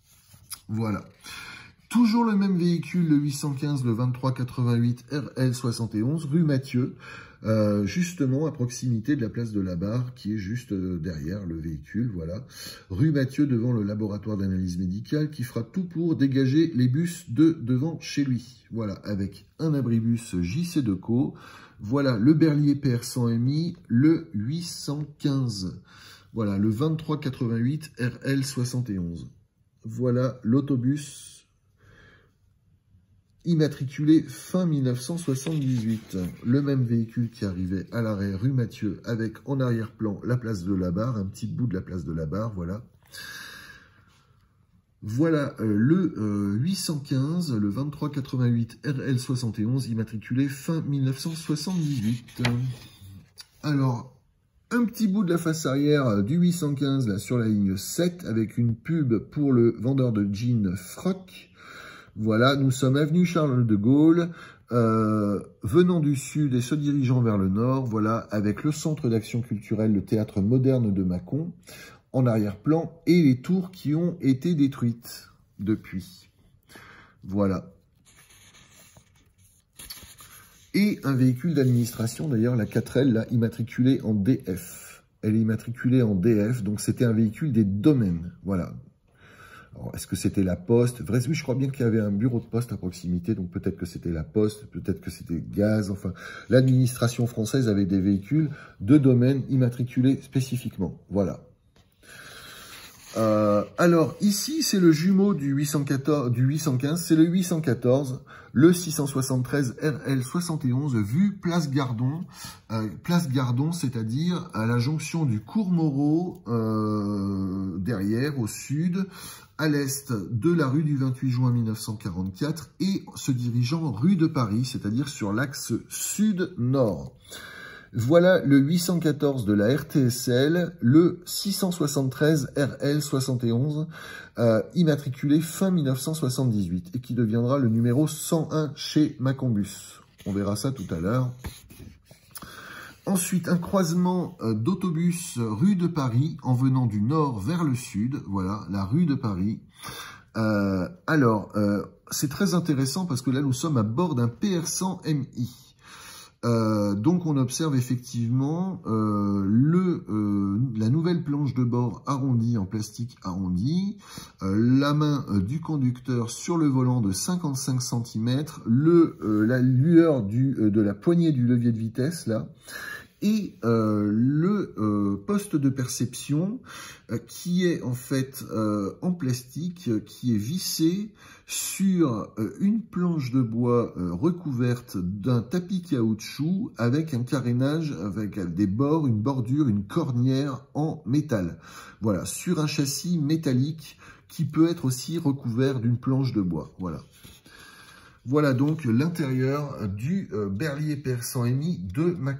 Speaker 1: Voilà. Toujours le même véhicule, le huit cent quinze, le vingt-trois quatre-vingt-huit R L soixante et onze, rue Mathieu, euh, justement à proximité de la place de la Barre, qui est juste euh, derrière le véhicule, voilà. Rue Mathieu, devant le laboratoire d'analyse médicale, qui fera tout pour dégager les bus de devant chez lui. Voilà, avec un abribus J C Decaux. Voilà, le Berlier P R cent M I, le huit cent quinze. Voilà, le vingt-trois quatre-vingt-huit R L soixante et onze. Voilà l'autobus immatriculé fin mille neuf cent soixante-dix-huit. Le même véhicule qui arrivait à l'arrêt rue Mathieu avec en arrière-plan la place de la Barre, un petit bout de la place de la Barre, voilà. Voilà euh, le euh, huit cent quinze, le vingt-trois quatre-vingt-huit R L soixante et onze, immatriculé fin mille neuf cent soixante-dix-huit. Alors, un petit bout de la face arrière du huit cent quinze, là, sur la ligne sept, avec une pub pour le vendeur de jeans Froc. Voilà, nous sommes avenue Charles de Gaulle, euh, venant du sud et se dirigeant vers le nord, voilà, avec le centre d'action culturelle, le théâtre moderne de Mâcon, en arrière-plan, et les tours qui ont été détruites depuis. Voilà. Et un véhicule d'administration, d'ailleurs, la quatre L, là, immatriculée en D F. Elle est immatriculée en D F, donc c'était un véhicule des domaines, voilà. Est-ce que c'était la Poste? Vrai, oui, je crois bien qu'il y avait un bureau de poste à proximité, donc peut-être que c'était la Poste, peut-être que c'était Gaz, enfin, l'administration française avait des véhicules de domaine immatriculés spécifiquement, voilà. Euh, alors, ici, c'est le jumeau du huit cent quatorze, du huit cent quinze, c'est le huit cent quatorze, le six cent soixante-treize R L soixante et onze, vue Place Gardon, euh, Place Gardon, c'est-à-dire à la jonction du cours Moreau, euh, derrière, au sud, à l'est de la rue du vingt-huit juin mille neuf cent quarante-quatre, et se dirigeant rue de Paris, c'est-à-dire sur l'axe sud-nord. Voilà le huit cent quatorze de la R T S L, le six cent soixante-treize R L soixante et onze, euh, immatriculé fin mille neuf cent soixante-dix-huit, et qui deviendra le numéro cent un chez Macombus. On verra ça tout à l'heure. Ensuite, un croisement euh, d'autobus rue de Paris, en venant du nord vers le sud, voilà, la rue de Paris. Euh, alors, euh, c'est très intéressant parce que là, nous sommes à bord d'un P R cent M I. Euh, donc on observe effectivement euh, le, euh, la nouvelle planche de bord arrondie en plastique arrondi, euh, la main euh, du conducteur sur le volant de cinquante-cinq centimètres, le, euh, la lueur du, euh, de la poignée du levier de vitesse là, et euh, le euh, poste de perception euh, qui est en fait euh, en plastique, euh, qui est vissé sur euh, une planche de bois euh, recouverte d'un tapis caoutchouc avec un carénage, avec des bords, une bordure, une cornière en métal. Voilà, sur un châssis métallique qui peut être aussi recouvert d'une planche de bois. Voilà. Voilà donc l'intérieur du euh, Berlier P R cent M I de Mâcon.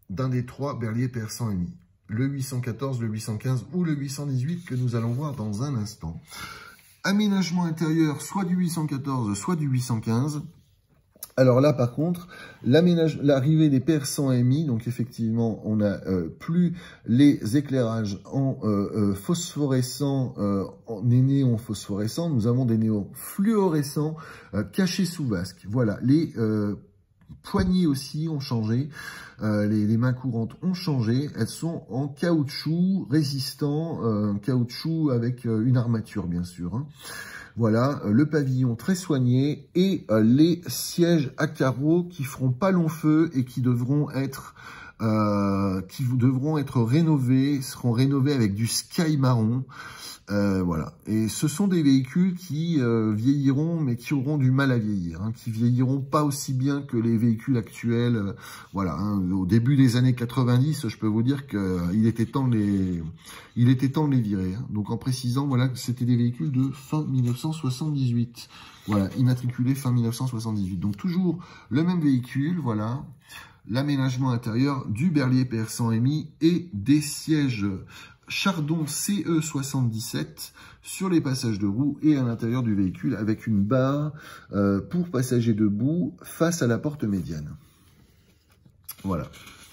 Speaker 1: d'un des trois berliers persan M I. Le huit cent quatorze, le huit cent quinze ou le huit cent dix-huit que nous allons voir dans un instant. Aménagement intérieur, soit du huit cent quatorze, soit du huit cent quinze. Alors là, par contre, l'arrivée des persans M I, donc effectivement, on n'a euh, plus les éclairages en euh, euh, phosphorescent, euh, en néon phosphorescent. Nous avons des néons fluorescents euh, cachés sous vasque. Voilà, les euh, poignées aussi ont changé, euh, les, les mains courantes ont changé. Elles sont en caoutchouc résistant, euh, caoutchouc avec euh, une armature, bien sûr, hein. Voilà, le pavillon très soigné et euh, les sièges à carreaux qui feront pas long feu et qui devront être euh, qui devront être rénovés, seront rénovés avec du sky marron. Euh, voilà. Et ce sont des véhicules qui euh, vieilliront, mais qui auront du mal à vieillir, hein, qui vieilliront pas aussi bien que les véhicules actuels. Euh, voilà. Hein, au début des années quatre-vingt-dix, je peux vous dire que euh, il était temps de les, il était temps de les virer. Hein. Donc en précisant, voilà, que c'était des véhicules de fin mille neuf cent soixante-dix-huit. Voilà, immatriculés fin mille neuf cent soixante-dix-huit. Donc toujours le même véhicule, voilà. L'aménagement intérieur du berlier persan M I et des sièges Chardon C E soixante-dix-sept sur les passages de roues et à l'intérieur du véhicule avec une barre euh, pour passagers debout face à la porte médiane. Voilà.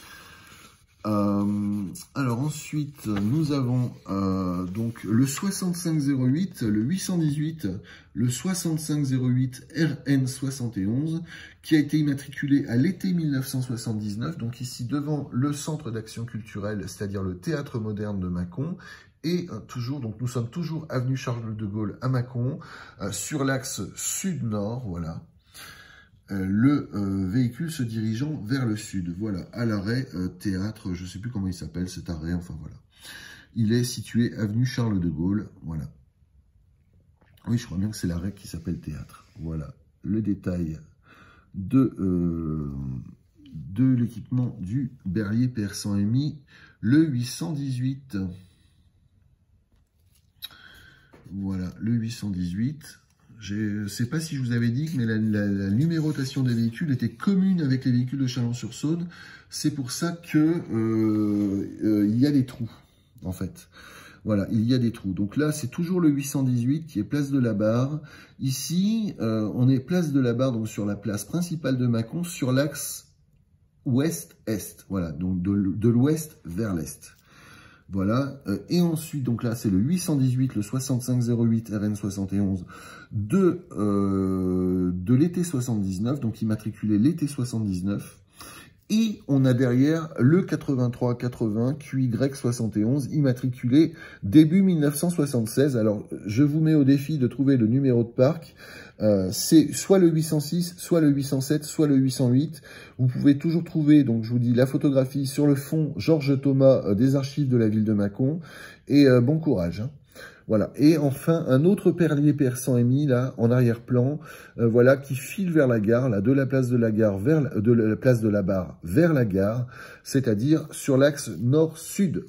Speaker 1: Euh, alors ensuite, nous avons euh, donc le soixante-cinq zéro huit, le huit cent dix-huit, le soixante-cinq zéro huit R N soixante et onze, qui a été immatriculé à l'été mille neuf cent soixante-dix-neuf, donc ici devant le centre d'action culturelle, c'est-à-dire le théâtre moderne de Mâcon. Et euh, toujours, donc nous sommes toujours avenue Charles de Gaulle à Mâcon, euh, sur l'axe sud-nord, voilà. Euh, le euh, véhicule se dirigeant vers le sud, voilà, à l'arrêt euh, théâtre, je ne sais plus comment il s'appelle cet arrêt, enfin voilà. Il est situé avenue Charles de Gaulle, voilà. Oui, je crois bien que c'est l'arrêt qui s'appelle théâtre. Voilà, le détail de, euh, de l'équipement du berlier persan M I, le huit cent dix-huit. Voilà, le huit cent dix-huit. Je ne sais pas si je vous avais dit, mais la, la, la numérotation des véhicules était commune avec les véhicules de Chalon-sur-Saône. C'est pour ça que euh, euh, il y a des trous, en fait. Voilà, il y a des trous. Donc là, c'est toujours le huit cent dix-huit qui est place de la Barre. Ici, euh, on est place de la Barre, donc sur la place principale de Mâcon, sur l'axe ouest-est. Voilà, donc de, de l'ouest vers l'est. Voilà, euh, et ensuite, donc là, c'est le huit cent dix-huit, le soixante-cinq zéro huit R N soixante et onze de, euh, de l'été soixante-dix-neuf, donc immatriculé l'été soixante-dix-neuf. Et on a derrière le quatre-vingt-trois quatre-vingts Q Y soixante et onze, immatriculé début mille neuf cent soixante-seize. Alors, je vous mets au défi de trouver le numéro de parc. Euh, c'est soit le huit cent six, soit le huit cent sept, soit le huit cent huit. Vous pouvez toujours trouver, donc je vous dis, la photographie sur le fond Georges Thomas euh, des archives de la ville de Mâcon. Et euh, bon courage, hein. Voilà. Et enfin, un autre berlier persan M I, là, en arrière-plan, euh, voilà, qui file vers la gare, là, de la place de la gare vers la, de la place de la Barre vers la gare, c'est-à-dire sur l'axe nord-sud.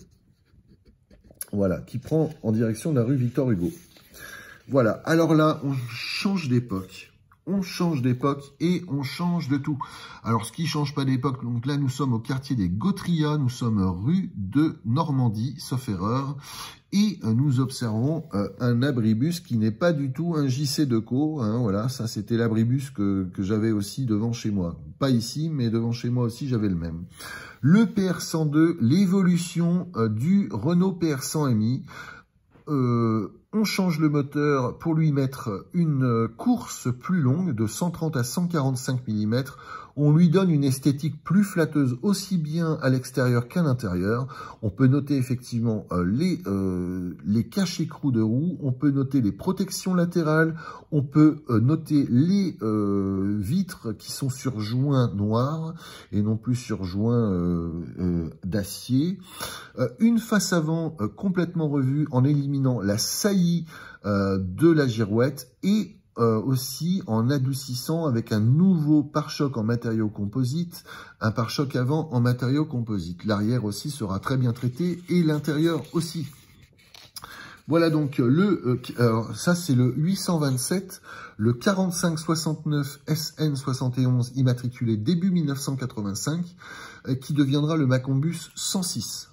Speaker 1: Voilà, qui prend en direction de la rue Victor Hugo. Voilà. Alors là, on change d'époque. On change d'époque et on change de tout. Alors, ce qui ne change pas d'époque, donc là, nous sommes au quartier des Gautrias, nous sommes rue de Normandie, sauf erreur, et nous observons euh, un abribus qui n'est pas du tout un J C Decaux, hein, voilà, ça c'était l'abribus que, que j'avais aussi devant chez moi. Pas ici, mais devant chez moi aussi, j'avais le même. Le P R cent deux, l'évolution euh, du Renault P R cent M I. Euh, on change le moteur pour lui mettre une course plus longue de cent trente à cent quarante-cinq millimètres. On lui donne une esthétique plus flatteuse aussi bien à l'extérieur qu'à l'intérieur. On peut noter effectivement euh, les, euh, les caches-écrous de roue. On peut noter les protections latérales. On peut euh, noter les euh, vitres qui sont sur joints noirs et non plus sur joints euh, euh, d'acier. Euh, une face avant euh, complètement revue en éliminant la saillie euh, de la girouette et Euh, aussi en adoucissant avec un nouveau pare-choc en matériaux composites, un pare-choc avant en matériaux composites. L'arrière aussi sera très bien traité et l'intérieur aussi. Voilà donc le, euh, alors ça c'est le huit cent vingt-sept, le quarante-cinq soixante-neuf S N soixante et onze immatriculé début mille neuf cent quatre-vingt-cinq, euh, qui deviendra le Macombus cent six.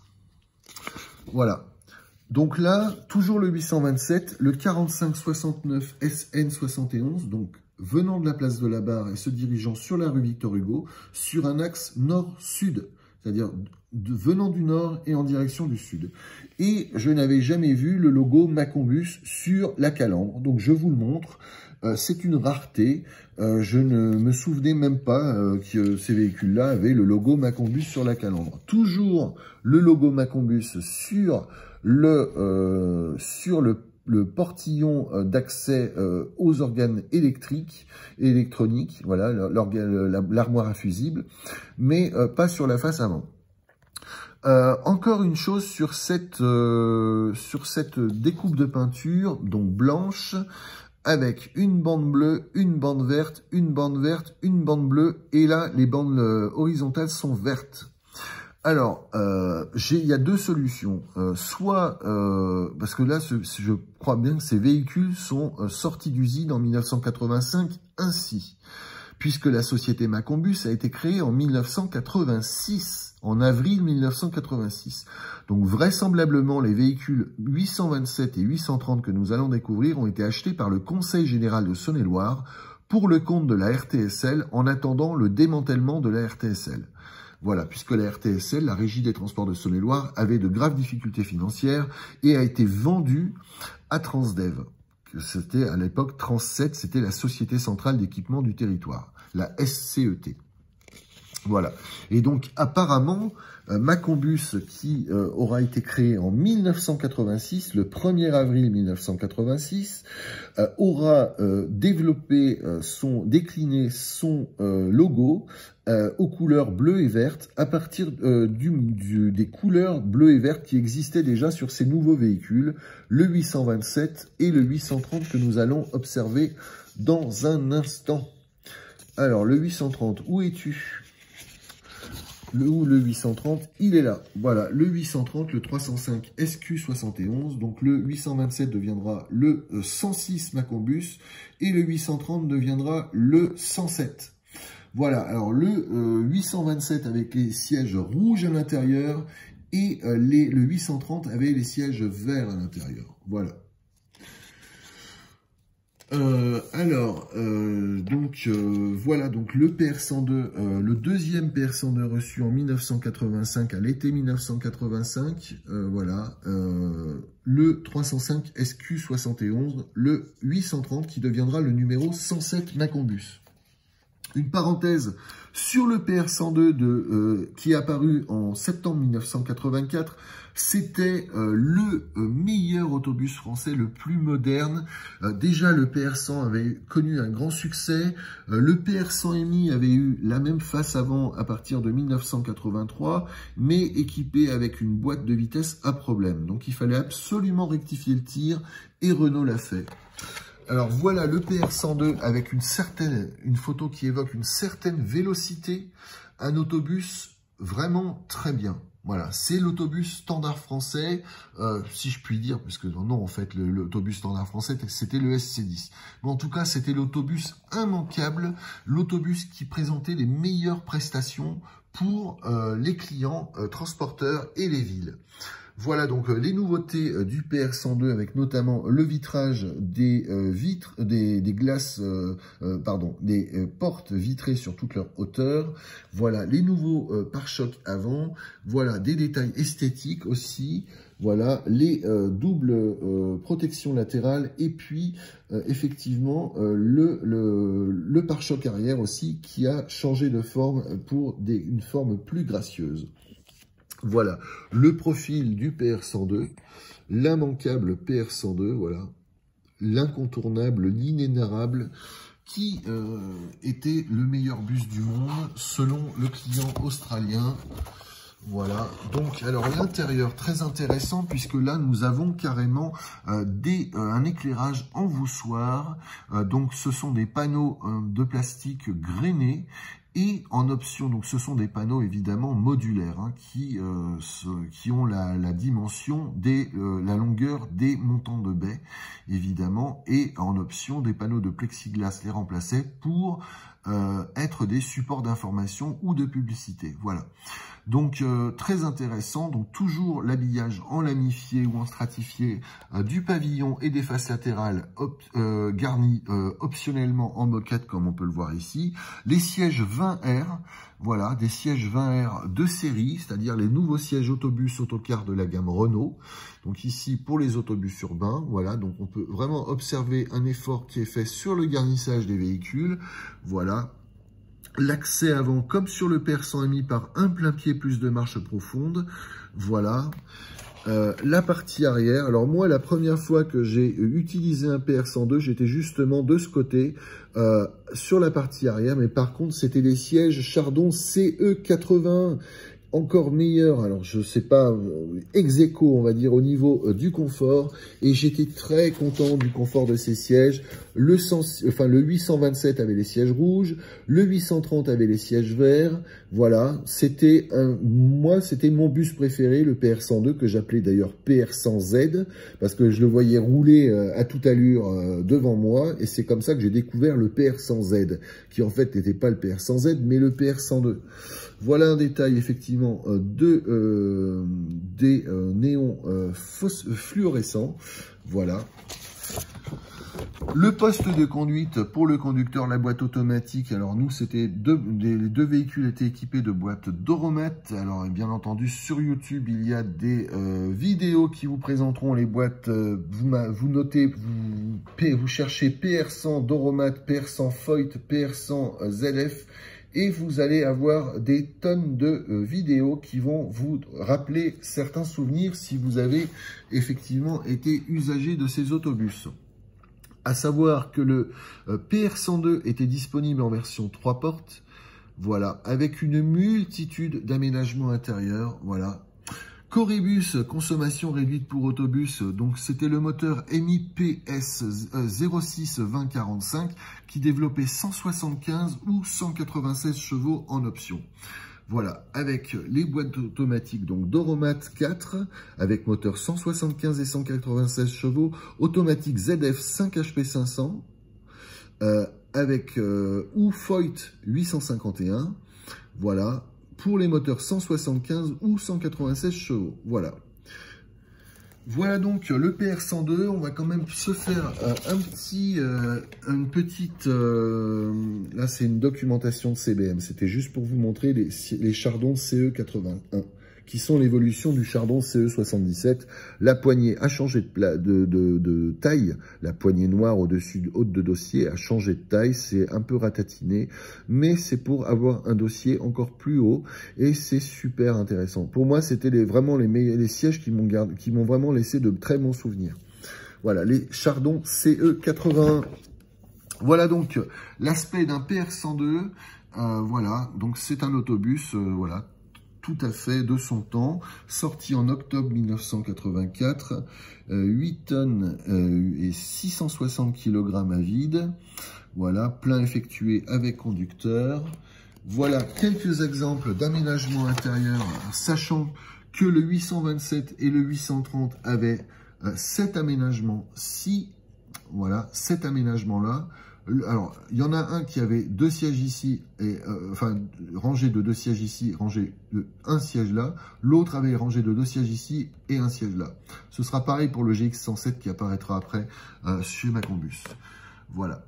Speaker 1: Voilà. Donc là, toujours le huit cent vingt-sept, le quarante-cinq soixante-neuf S N soixante et onze, donc venant de la place de la Barre et se dirigeant sur la rue Victor Hugo, sur un axe nord-sud, c'est-à-dire venant du nord et en direction du sud. Et je n'avais jamais vu le logo Macombus sur la calandre, donc je vous le montre. Euh, c'est une rareté. Euh, je ne me souvenais même pas euh, que ces véhicules-là avaient le logo Macombus sur la calandre. Toujours le logo Macombus sur le, euh, sur le le portillon d'accès aux organes électriques et électroniques, voilà, l'armoire à fusible, mais pas sur la face avant. Euh, encore une chose sur cette, euh, sur cette découpe de peinture, donc blanche, avec une bande bleue, une bande verte, une bande verte, une bande bleue, et là, les bandes euh, horizontales sont vertes. Alors, euh, il y a deux solutions. Euh, soit, euh, parce que là, ce, je crois bien que ces véhicules sont euh, sortis d'usine en mille neuf cent quatre-vingt-cinq ainsi, puisque la société Macombus a été créée en mille neuf cent quatre-vingt-six, en avril mille neuf cent quatre-vingt-six. Donc, vraisemblablement, les véhicules huit cent vingt-sept et huit cent trente que nous allons découvrir ont été achetés par le Conseil général de Saône-et-Loire pour le compte de la R T S L en attendant le démantèlement de la R T S L. Voilà, puisque la R T S L, la Régie des Transports de Saône-et-Loire, avait de graves difficultés financières et a été vendue à Transdev. C'était à l'époque Transset, c'était la Société Centrale d'Équipement du Territoire, la S C E T. Voilà. Et donc, apparemment, euh, Macombus, qui euh, aura été créé en mille neuf cent quatre-vingt-six, le premier avril mille neuf cent quatre-vingt-six, euh, aura euh, développé euh, son, décliné son euh, logo euh, aux couleurs bleues et vertes à partir euh, du, du, des couleurs bleues et vertes qui existaient déjà sur ces nouveaux véhicules, le huit cent vingt-sept et le huit cent trente que nous allons observer dans un instant. Alors, le huit cent trente, où es-tu ? Le ou le huit cent trente, il est là. Voilà, le huit cent trente, le trois cent cinq S Q soixante et onze. Donc le huit cent vingt-sept deviendra le cent six Macombus et le huit cent trente deviendra le cent sept. Voilà, alors le euh, huit cent vingt-sept avec les sièges rouges à l'intérieur et euh, les, le huit cent trente avait les sièges verts à l'intérieur. Voilà. Euh, alors, euh, donc euh, voilà, donc le P R cent deux, euh, le deuxième P R cent deux reçu en mille neuf cent quatre-vingt-cinq, à l'été mille neuf cent quatre-vingt-cinq, euh, voilà, euh, le trois cent cinq S Q soixante et onze, le huit cent trente qui deviendra le numéro cent sept Macombus. Une parenthèse sur le P R cent deux de, euh, qui est apparu en septembre mille neuf cent quatre-vingt-quatre, c'était euh, le euh, meilleur autobus français, le plus moderne. Euh, déjà, le P R cent avait connu un grand succès. Euh, le P R cent M I avait eu la même face avant à partir de mille neuf cent quatre-vingt-trois, mais équipé avec une boîte de vitesse à problème. Donc, il fallait absolument rectifier le tir et Renault l'a fait. Alors voilà le P R cent deux avec une certaine, une photo qui évoque une certaine vélocité, un autobus vraiment très bien. Voilà, c'est l'autobus standard français, euh, si je puis dire, parce que non, en fait, l'autobus standard français, c'était le S C dix. Mais en tout cas, c'était l'autobus immanquable, l'autobus qui présentait les meilleures prestations pour euh, les clients euh, transporteurs et les villes. Voilà donc euh, les nouveautés euh, du P R cent deux avec notamment le vitrage des euh, vitres, des, des glaces, euh, euh, pardon, des euh, portes vitrées sur toute leur hauteur. Voilà les nouveaux euh, pare-chocs avant. Voilà des détails esthétiques aussi. Voilà les euh, doubles euh, protections latérales et puis euh, effectivement euh, le, le, le pare-choc arrière aussi qui a changé de forme pour des, une forme plus gracieuse. Voilà, le profil du P R cent deux, l'immanquable P R cent deux, voilà, l'incontournable, l'inénarrable, qui euh, était le meilleur bus du monde, selon le client australien. Voilà, donc alors l'intérieur très intéressant puisque là nous avons carrément euh, des, euh, un éclairage en voussoir, euh, donc ce sont des panneaux euh, de plastique grainés Et en option, donc ce sont des panneaux évidemment modulaires hein, qui, euh, ce, qui ont la, la dimension des, euh, la longueur des montants de baies évidemment, et en option des panneaux de plexiglas les remplaçaient pour euh, être des supports d'information ou de publicité. Voilà. Donc euh, très intéressant, donc toujours l'habillage en lamifié ou en stratifié euh, du pavillon et des faces latérales op, euh, garnies euh, optionnellement en moquette comme on peut le voir ici. Les sièges vingt R, voilà, des sièges vingt R de série, c'est-à-dire les nouveaux sièges autobus autocars de la gamme Renault. Donc ici pour les autobus urbains, voilà, donc on peut vraiment observer un effort qui est fait sur le garnissage des véhicules, voilà. L'accès avant, comme sur le P R cent M I, par un plein pied plus de marche profonde. Voilà. Euh, la partie arrière. Alors moi, la première fois que j'ai utilisé un P R cent deux, j'étais justement de ce côté, euh, sur la partie arrière. Mais par contre, c'était des sièges Chardon C E quatre-vingts. Encore meilleur, alors je sais pas, ex aequo on va dire au niveau euh, du confort, et j'étais très content du confort de ces sièges. Le, cent, enfin, le huit cent vingt-sept avait les sièges rouges, le huit cent trente avait les sièges verts, voilà, c'était un, moi c'était mon bus préféré, le P R cent deux, que j'appelais d'ailleurs P R cent Z, parce que je le voyais rouler euh, à toute allure euh, devant moi, et c'est comme ça que j'ai découvert le P R cent Z, qui en fait n'était pas le P R cent Z, mais le P R cent deux. Voilà un détail effectivement euh, de, euh, des euh, néons euh, fluorescents. Voilà. Le poste de conduite pour le conducteur, la boîte automatique. Alors nous, c'était deux, les deux véhicules étaient équipés de boîtes Doromat. Alors bien entendu, sur YouTube, il y a des euh, vidéos qui vous présenteront les boîtes. Euh, vous, vous notez, vous, vous cherchez P R cent Doromat, P R cent Foyt, P R cent Z F. Et vous allez avoir des tonnes de euh, vidéos qui vont vous rappeler certains souvenirs si vous avez effectivement été usager de ces autobus. À savoir que le euh, P R cent deux était disponible en version trois portes, voilà, avec une multitude d'aménagements intérieurs, voilà. Coribus, consommation réduite pour autobus, donc c'était le moteur M I P S zéro six vingt quarante-cinq qui développait cent soixante-quinze ou cent quatre-vingt-seize chevaux en option. Voilà, avec les boîtes automatiques, donc Doromat quatre, avec moteur cent soixante-quinze et cent quatre-vingt-seize chevaux, automatique Z F cinq H P cinq cents, euh, avec euh, ou Foyt huit cent cinquante et un, voilà, pour les moteurs cent soixante-quinze ou cent quatre-vingt-seize chevaux, voilà. Voilà donc le P R cent deux, on va quand même se faire euh, un petit, euh, une petite, euh, là c'est une documentation de C B M, c'était juste pour vous montrer les, les Chardon C E quatre-vingt-un, qui sont l'évolution du Chardon C E soixante-dix-sept. La poignée a changé de, de, de, de taille, la poignée noire au-dessus haute de dossier a changé de taille, c'est un peu ratatiné, mais c'est pour avoir un dossier encore plus haut, et c'est super intéressant. Pour moi, c'était les, vraiment les, meilleurs, les sièges qui m'ont qui m'ont vraiment laissé de très bons souvenirs. Voilà, les Chardon C E quatre-vingt-un. Voilà donc l'aspect d'un P R cent deux, euh, voilà, donc c'est un autobus, euh, voilà, tout à fait de son temps, sorti en octobre mille neuf cent quatre-vingt-quatre, euh, huit tonnes euh, et six cent soixante kilogrammes à vide, voilà, plein effectué avec conducteur. Voilà quelques exemples d'aménagement intérieur, sachant que le huit cent vingt-sept et le huit cent trente avaient euh, cet aménagement-ci, voilà, cet aménagement-là. Alors, il y en a un qui avait deux sièges ici, et euh, enfin, rangé de deux sièges ici, rangé de un siège là. L'autre avait rangé de deux sièges ici et un siège là. Ce sera pareil pour le G X cent sept qui apparaîtra après euh, chez Macombus. Voilà.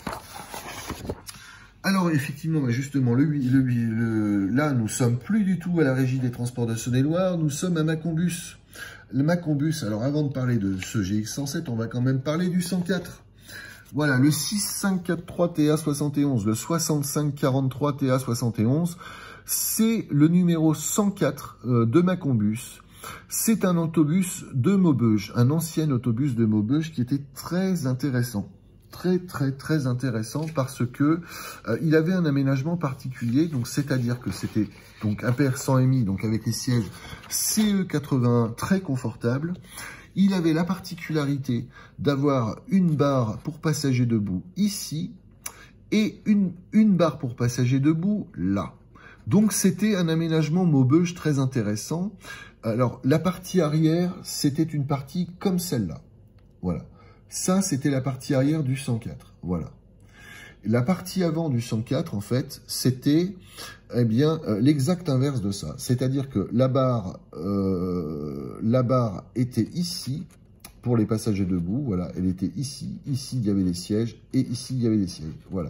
Speaker 1: Alors, effectivement, bah justement, le, le, le, là, nous sommes plus du tout à la Régie des Transports de Saône-et-Loire, nous sommes à Macombus. Le Macombus, alors avant de parler de ce G X cent sept, on va quand même parler du cent quatre. Voilà, le six cinq quatre trois T A soixante et onze, le soixante-cinq quarante-trois T A soixante et onze, c'est le numéro cent quatre euh, de Macombus. C'est un autobus de Maubeuge, un ancien autobus de Maubeuge qui était très intéressant. Très, très, très intéressant parce que euh, il avait un aménagement particulier, donc c'est-à-dire que c'était donc un P R cent M I, donc avec les sièges C E quatre-vingt-un très confortables. Il avait la particularité d'avoir une barre pour passagers debout ici et une, une barre pour passagers debout là. Donc c'était un aménagement Maubeuge très intéressant. Alors la partie arrière, c'était une partie comme celle-là. Voilà. Ça, c'était la partie arrière du cent quatre. Voilà. La partie avant du cent quatre, en fait, c'était eh bien euh, l'exact inverse de ça. C'est-à-dire que la barre, euh, la barre était ici pour les passagers debout. Voilà, elle était ici. Ici, il y avait les sièges et ici, il y avait les sièges. Voilà.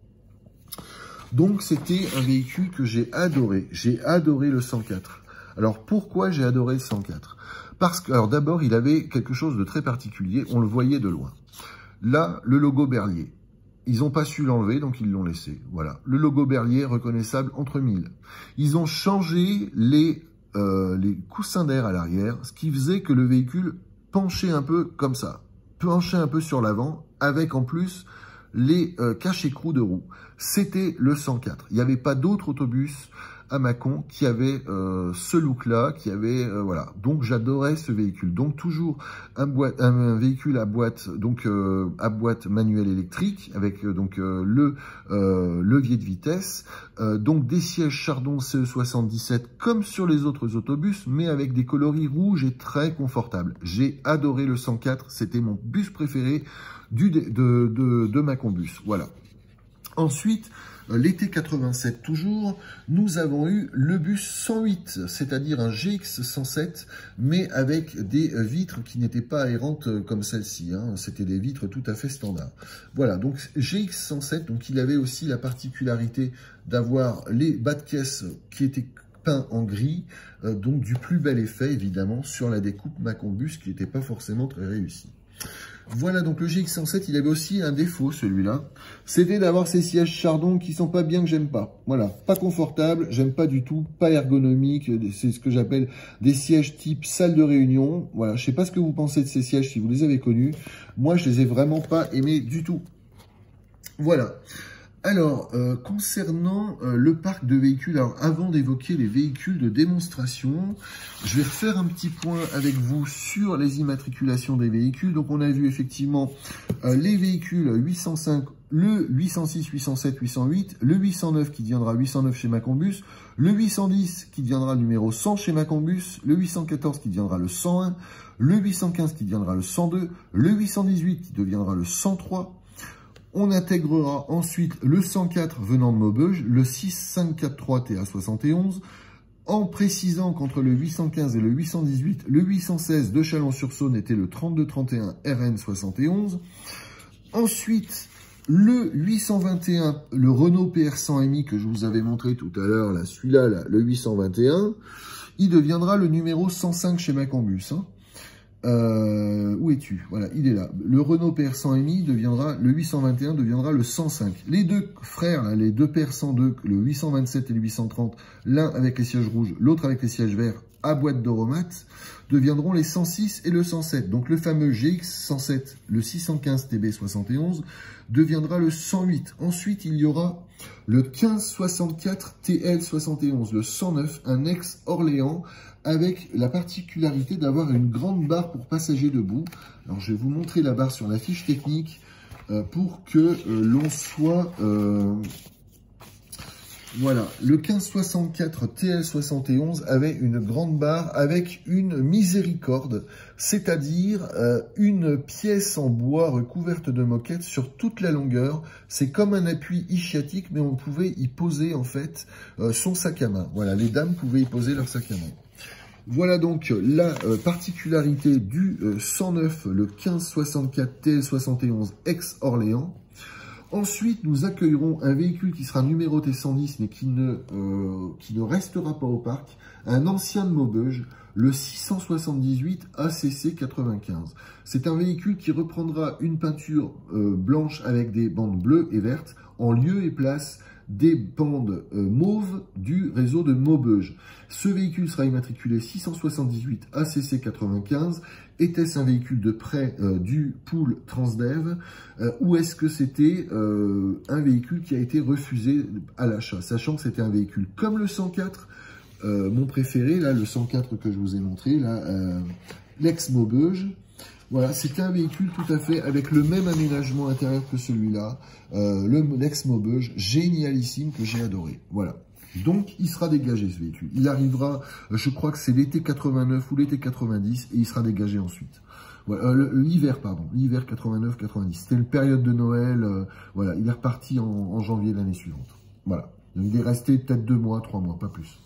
Speaker 1: Donc, c'était un véhicule que j'ai adoré. J'ai adoré le cent quatre. Alors, pourquoi j'ai adoré le cent quatre? Parce que, alors d'abord, il avait quelque chose de très particulier. On le voyait de loin. Là, le logo Berlier. Ils n'ont pas su l'enlever, donc ils l'ont laissé. Voilà. Le logo Berlier reconnaissable entre mille. Ils ont changé les, euh, les coussins d'air à l'arrière, ce qui faisait que le véhicule penchait un peu comme ça. Penchait un peu sur l'avant, avec en plus les euh, caches-écrous de roues. C'était le cent quatre. Il n'y avait pas d'autre autobus à Mâcon qui avait euh, ce look-là, qui avait euh, voilà. Donc j'adorais ce véhicule. Donc toujours un, boîte, un, un véhicule à boîte, donc euh, à boîte manuelle électrique avec euh, donc euh, le euh, levier de vitesse. Euh, donc des sièges Chardon C E soixante-dix-sept comme sur les autres autobus, mais avec des coloris rouges et très confortables. J'ai adoré le cent quatre. C'était mon bus préféré du de de, de, de Mâcon Bus. Voilà. Ensuite, l'été quatre-vingt-sept toujours, nous avons eu le bus cent huit, c'est-à-dire un G X cent sept, mais avec des vitres qui n'étaient pas aérantes comme celle-ci. Hein. C'était des vitres tout à fait standards. Voilà, donc G X cent sept, donc il avait aussi la particularité d'avoir les bas de caisse qui étaient peints en gris, euh, donc du plus bel effet évidemment sur la découpe Mâcon Bus qui n'était pas forcément très réussie. Voilà, donc le G X cent sept, il avait aussi un défaut, celui-là. C'était d'avoir ces sièges Chardon qui sont pas bien, que j'aime pas. Voilà, pas confortable, j'aime pas du tout, pas ergonomique. C'est ce que j'appelle des sièges type salle de réunion. Voilà, je sais pas ce que vous pensez de ces sièges, si vous les avez connus. Moi, je les ai vraiment pas aimés du tout. Voilà. Alors, euh, concernant euh, le parc de véhicules, alors avant d'évoquer les véhicules de démonstration, je vais refaire un petit point avec vous sur les immatriculations des véhicules. Donc, on a vu effectivement euh, les véhicules huit cent cinq, le huit cent six, huit cent sept, huit cent huit, le huit cent neuf qui deviendra huit cent neuf chez Mâcon Bus, le huit cent dix qui deviendra le numéro cent chez Mâcon Bus, le huit cent quatorze qui deviendra le cent un, le huit cent quinze qui deviendra le cent deux, le huit cent dix-huit qui deviendra le cent trois. On intégrera ensuite le cent quatre venant de Maubeuge, le six cinq quatre trois T A soixante et onze, en précisant qu'entre le huit cent quinze et le huit cent dix-huit, le huit cent seize de Chalon-sur-Saône était le trente-deux trente et un R N soixante et onze. Ensuite, le huit cent vingt et un, le Renault P R cent M I que je vous avais montré tout à l'heure, là, celui-là, là, le huit cent vingt et un, il deviendra le numéro cent cinq chez Mâcon Bus. Hein. Euh, où es-tu? Voilà, il est là. Le Renault P R cent M I deviendra, le huit cent vingt et un deviendra le cent cinq. Les deux frères, là, les deux P R cent deux, le huit cent vingt-sept et le huit cent trente, l'un avec les sièges rouges, l'autre avec les sièges verts, à boîte d'Oromat, deviendront les cent six et le cent sept. Donc le fameux G X cent sept, le six cent quinze T B soixante et onze, deviendra le cent huit. Ensuite, il y aura le quinze soixante-quatre T L soixante et onze, le cent neuf, un ex-Orléans, avec la particularité d'avoir une grande barre pour passagers debout. Alors, je vais vous montrer la barre sur la fiche technique euh, pour que euh, l'on soit... Euh, voilà, le quinze soixante-quatre T L soixante et onze avait une grande barre avec une miséricorde, c'est-à-dire euh, une pièce en bois recouverte de moquette sur toute la longueur. C'est comme un appui ischiatique, mais on pouvait y poser en fait euh, son sac à main. Voilà, les dames pouvaient y poser leur sac à main. Voilà donc la euh, particularité du euh, cent neuf, le quinze soixante-quatre T L soixante et onze ex-Orléans. Ensuite, nous accueillerons un véhicule qui sera numéroté cent dix, mais qui ne, euh, qui ne restera pas au parc, un ancien de Maubeuge, le six cent soixante-dix-huit A C C quatre-vingt-quinze. C'est un véhicule qui reprendra une peinture euh, blanche avec des bandes bleues et vertes, en lieu et place des bandes euh, mauves du réseau de Maubeuge. Ce véhicule sera immatriculé six cent soixante-dix-huit A C C quatre-vingt-quinze. Était-ce un véhicule de prêt euh, du pool Transdev euh, ou est-ce que c'était euh, un véhicule qui a été refusé à l'achat, sachant que c'était un véhicule comme le cent quatre, euh, mon préféré, là, le cent quatre que je vous ai montré, là, euh, l'ex-Maubeuge, Voilà, c'était un véhicule tout à fait avec le même aménagement intérieur que celui-là, euh, le Lex Maubeuge, génialissime, que j'ai adoré. Voilà. Donc, il sera dégagé, ce véhicule. Il arrivera, je crois que c'est l'été quatre-vingt-neuf ou l'été quatre-vingt-dix, et il sera dégagé ensuite. Voilà, euh, l'hiver, pardon, l'hiver quatre-vingt-neuf quatre-vingt-dix. C'était une période de Noël, euh, voilà, il est reparti en, en janvier de l'année suivante. Voilà, donc il est resté peut-être deux mois, trois mois, pas plus.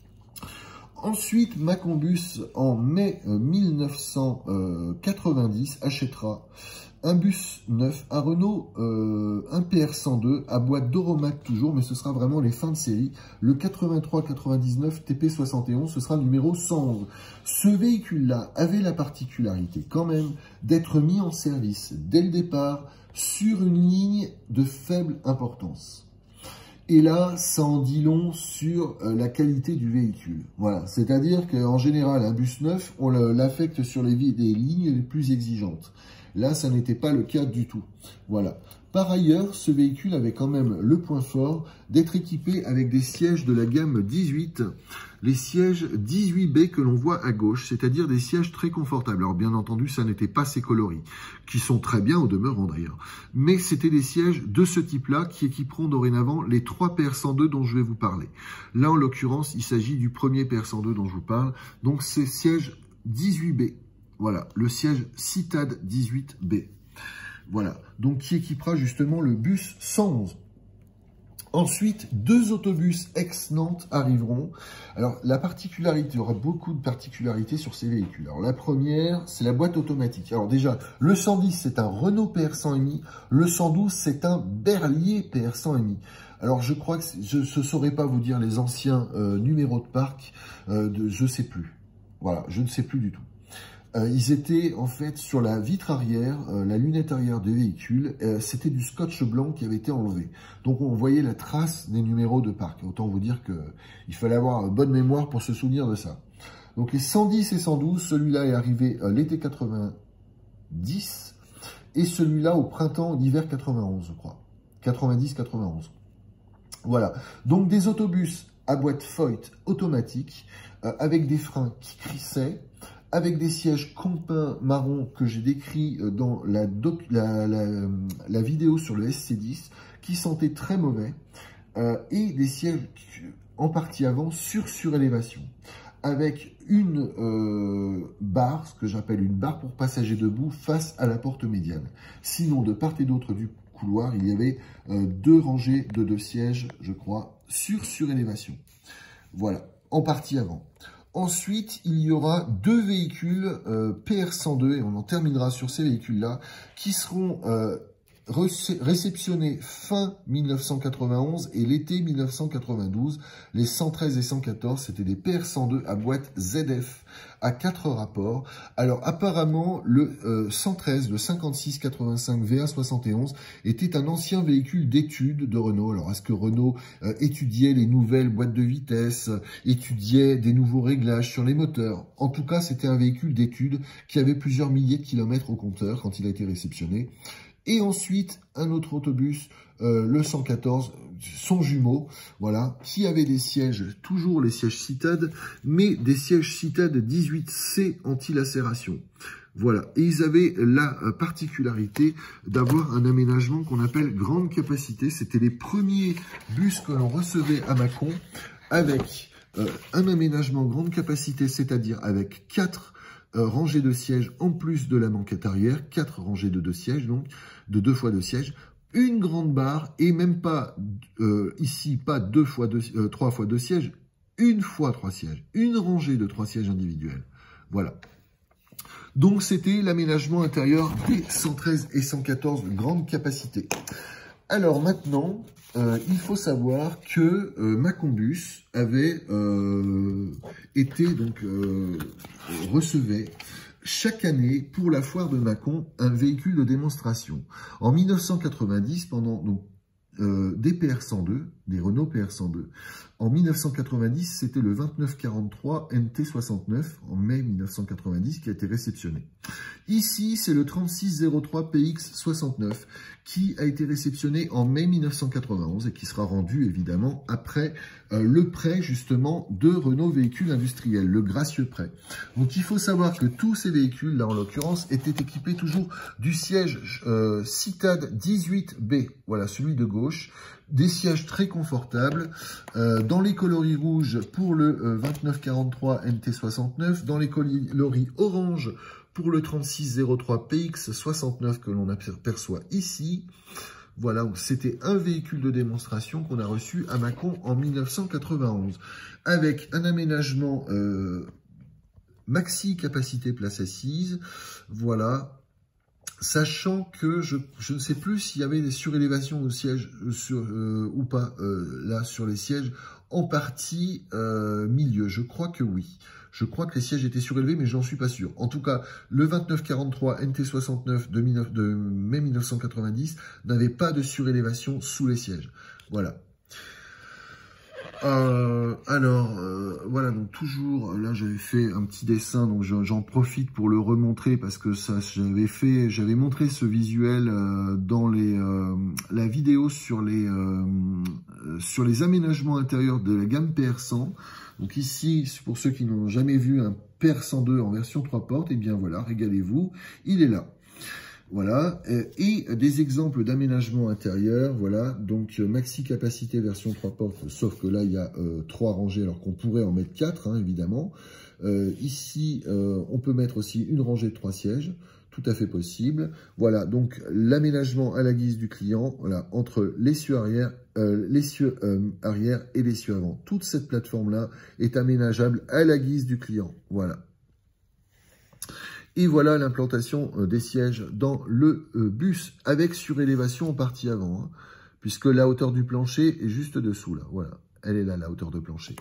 Speaker 1: Ensuite, Maconbus, en mai mille neuf cent quatre-vingt-dix, achètera un bus neuf, un Renault, euh, un P R cent deux, à boîte Doromat toujours, mais ce sera vraiment les fins de série. Le quatre-vingt-trois quatre-vingt-dix-neuf T P soixante et onze, ce sera le numéro cent onze. Ce véhicule-là avait la particularité quand même d'être mis en service dès le départ sur une ligne de faible importance. Et là, ça en dit long sur euh, la qualité du véhicule. Voilà, c'est-à-dire qu'en général, un bus neuf, on l'affecte sur les, les lignes les plus exigeantes. Là, ça n'était pas le cas du tout. Voilà. Par ailleurs, ce véhicule avait quand même le point fort d'être équipé avec des sièges de la gamme dix-huit, les sièges dix-huit B que l'on voit à gauche, c'est-à-dire des sièges très confortables. Alors bien entendu, ça n'était pas ces coloris, qui sont très bien au demeurant d'ailleurs, mais c'était des sièges de ce type-là qui équiperont dorénavant les trois P R cent deux dont je vais vous parler. Là, en l'occurrence, il s'agit du premier P R cent deux dont je vous parle, donc c'est siège dix-huit B. Voilà, le siège Citad dix-huit B. Voilà, donc qui équipera justement le bus cent onze. Ensuite, deux autobus ex-Nantes arriveront. Alors, la particularité, il y aura beaucoup de particularités sur ces véhicules. Alors, la première, c'est la boîte automatique. Alors déjà, le cent dix, c'est un Renault P R cent M I. Le cent douze, c'est un Berlier P R cent M I. Alors, je crois que je ne saurais pas vous dire les anciens euh, numéros de parc. Euh, de, je ne sais plus. Voilà, je ne sais plus du tout. Euh, ils étaient en fait sur la vitre arrière, euh, la lunette arrière des véhicules, euh, c'était du scotch blanc qui avait été enlevé. Donc on voyait la trace des numéros de parc. Autant vous dire que il fallait avoir bonne mémoire pour se souvenir de ça. Donc les cent dix et cent douze, celui-là est arrivé euh, l'été quatre-vingt-dix et celui-là au printemps, l'hiver quatre-vingt-onze, je crois. quatre-vingt-dix quatre-vingt-onze. Voilà. Donc des autobus à boîte Foyt automatique euh, avec des freins qui crissaient, avec des sièges Compin marron que j'ai décrit dans la, doc, la, la, la vidéo sur le S C dix, qui sentaient très mauvais, euh, et des sièges en partie avant sur surélévation, avec une euh, barre, ce que j'appelle une barre pour passagers debout, face à la porte médiane. Sinon, de part et d'autre du couloir, il y avait euh, deux rangées de deux sièges, je crois, sur surélévation. Voilà, en partie avant. Ensuite, il y aura deux véhicules euh, P R cent deux, et on en terminera sur ces véhicules-là, qui seront euh, réceptionnés fin mille neuf cent quatre-vingt-onze et l'été mille neuf cent quatre-vingt-douze. Les cent treize et cent quatorze, c'était des P R cent deux à boîte Z F à quatre rapports. Alors apparemment, le euh, cent treize, le cinquante-six quatre-vingt-cinq V A soixante et onze, était un ancien véhicule d'études de Renault. Alors est-ce que Renault euh, étudiait les nouvelles boîtes de vitesse, étudiait des nouveaux réglages sur les moteurs? En tout cas, c'était un véhicule d'études qui avait plusieurs milliers de kilomètres au compteur quand il a été réceptionné. Et ensuite, un autre autobus, euh, le cent quatorze, son jumeau, voilà, qui avait des sièges, toujours les sièges Citad, mais des sièges Citad dix-huit C anti-lacération. Voilà, et ils avaient la particularité d'avoir un aménagement qu'on appelle grande capacité. C'était les premiers bus que l'on recevait à Mâcon avec euh, un aménagement grande capacité, c'est-à-dire avec quatre Euh, rangées de sièges en plus de la banquette arrière, quatre rangées de deux sièges, donc de deux fois deux sièges, une grande barre et même pas euh, ici pas deux fois deux, euh, trois fois deux sièges, une fois trois sièges, une rangée de trois sièges individuels. Voilà. Donc c'était l'aménagement intérieur des cent treize et cent quatorze grande capacité. Alors maintenant, euh, il faut savoir que euh, Maconbus avait euh, été donc euh, recevait chaque année pour la foire de Mâcon un véhicule de démonstration. En mille neuf cent quatre-vingt-dix, pendant donc euh, des P R cent deux, des Renault P R cent deux, En mille neuf cent quatre-vingt-dix, c'était le vingt-neuf quarante-trois N T soixante-neuf, en mai mille neuf cent quatre-vingt-dix, qui a été réceptionné. Ici, c'est le trente-six zéro trois P X soixante-neuf, qui a été réceptionné en mai mille neuf cent quatre-vingt-onze et qui sera rendu, évidemment, après euh, le prêt, justement, de Renault Véhicules Industriels, le gracieux prêt. Donc, il faut savoir que tous ces véhicules, là, en l'occurrence, étaient équipés toujours du siège euh, Citad dix-huit B, voilà, celui de gauche, des sièges très confortables, euh, dans les coloris rouges pour le euh, vingt-neuf quarante-trois N T soixante-neuf, dans les coloris orange pour le trente-six zéro trois P X soixante-neuf que l'on aperçoit ici. Voilà, c'était un véhicule de démonstration qu'on a reçu à Mâcon en mille neuf cent quatre-vingt-onze, avec un aménagement euh, maxi capacité place assise, voilà. Sachant que je, je ne sais plus s'il y avait des surélévations au siège euh, sur, euh, ou pas, euh, là, sur les sièges, en partie euh, milieu. Je crois que oui. Je crois que les sièges étaient surélevés, mais j'en suis pas sûr. En tout cas, le vingt-neuf quarante-trois N T soixante-neuf de, de mai mille neuf cent quatre-vingt-dix n'avait pas de surélévation sous les sièges. Voilà. Euh, alors, euh, voilà, donc toujours, là j'avais fait un petit dessin, donc j'en profite pour le remontrer parce que ça, j'avais fait, j'avais montré ce visuel euh, dans les, euh, la vidéo sur les, euh, sur les aménagements intérieurs de la gamme P R cent. Donc ici, pour ceux qui n'ont jamais vu un P R cent deux en version trois portes, et eh bien voilà, régalez-vous, il est là. Voilà, et des exemples d'aménagement intérieur, voilà, donc maxi capacité version trois portes, sauf que là il y a euh, trois rangées alors qu'on pourrait en mettre quatre, hein, évidemment. Euh, ici, euh, on peut mettre aussi une rangée de trois sièges, tout à fait possible. Voilà, donc l'aménagement à la guise du client, voilà, entre l'essieu arrière, euh, l'essieu euh, arrière et l'essieu avant. Toute cette plateforme-là est aménageable à la guise du client, voilà. Et voilà l'implantation des sièges dans le bus avec surélévation en partie avant, hein, puisque la hauteur du plancher est juste dessous, là. Voilà, elle est là, la hauteur de plancher.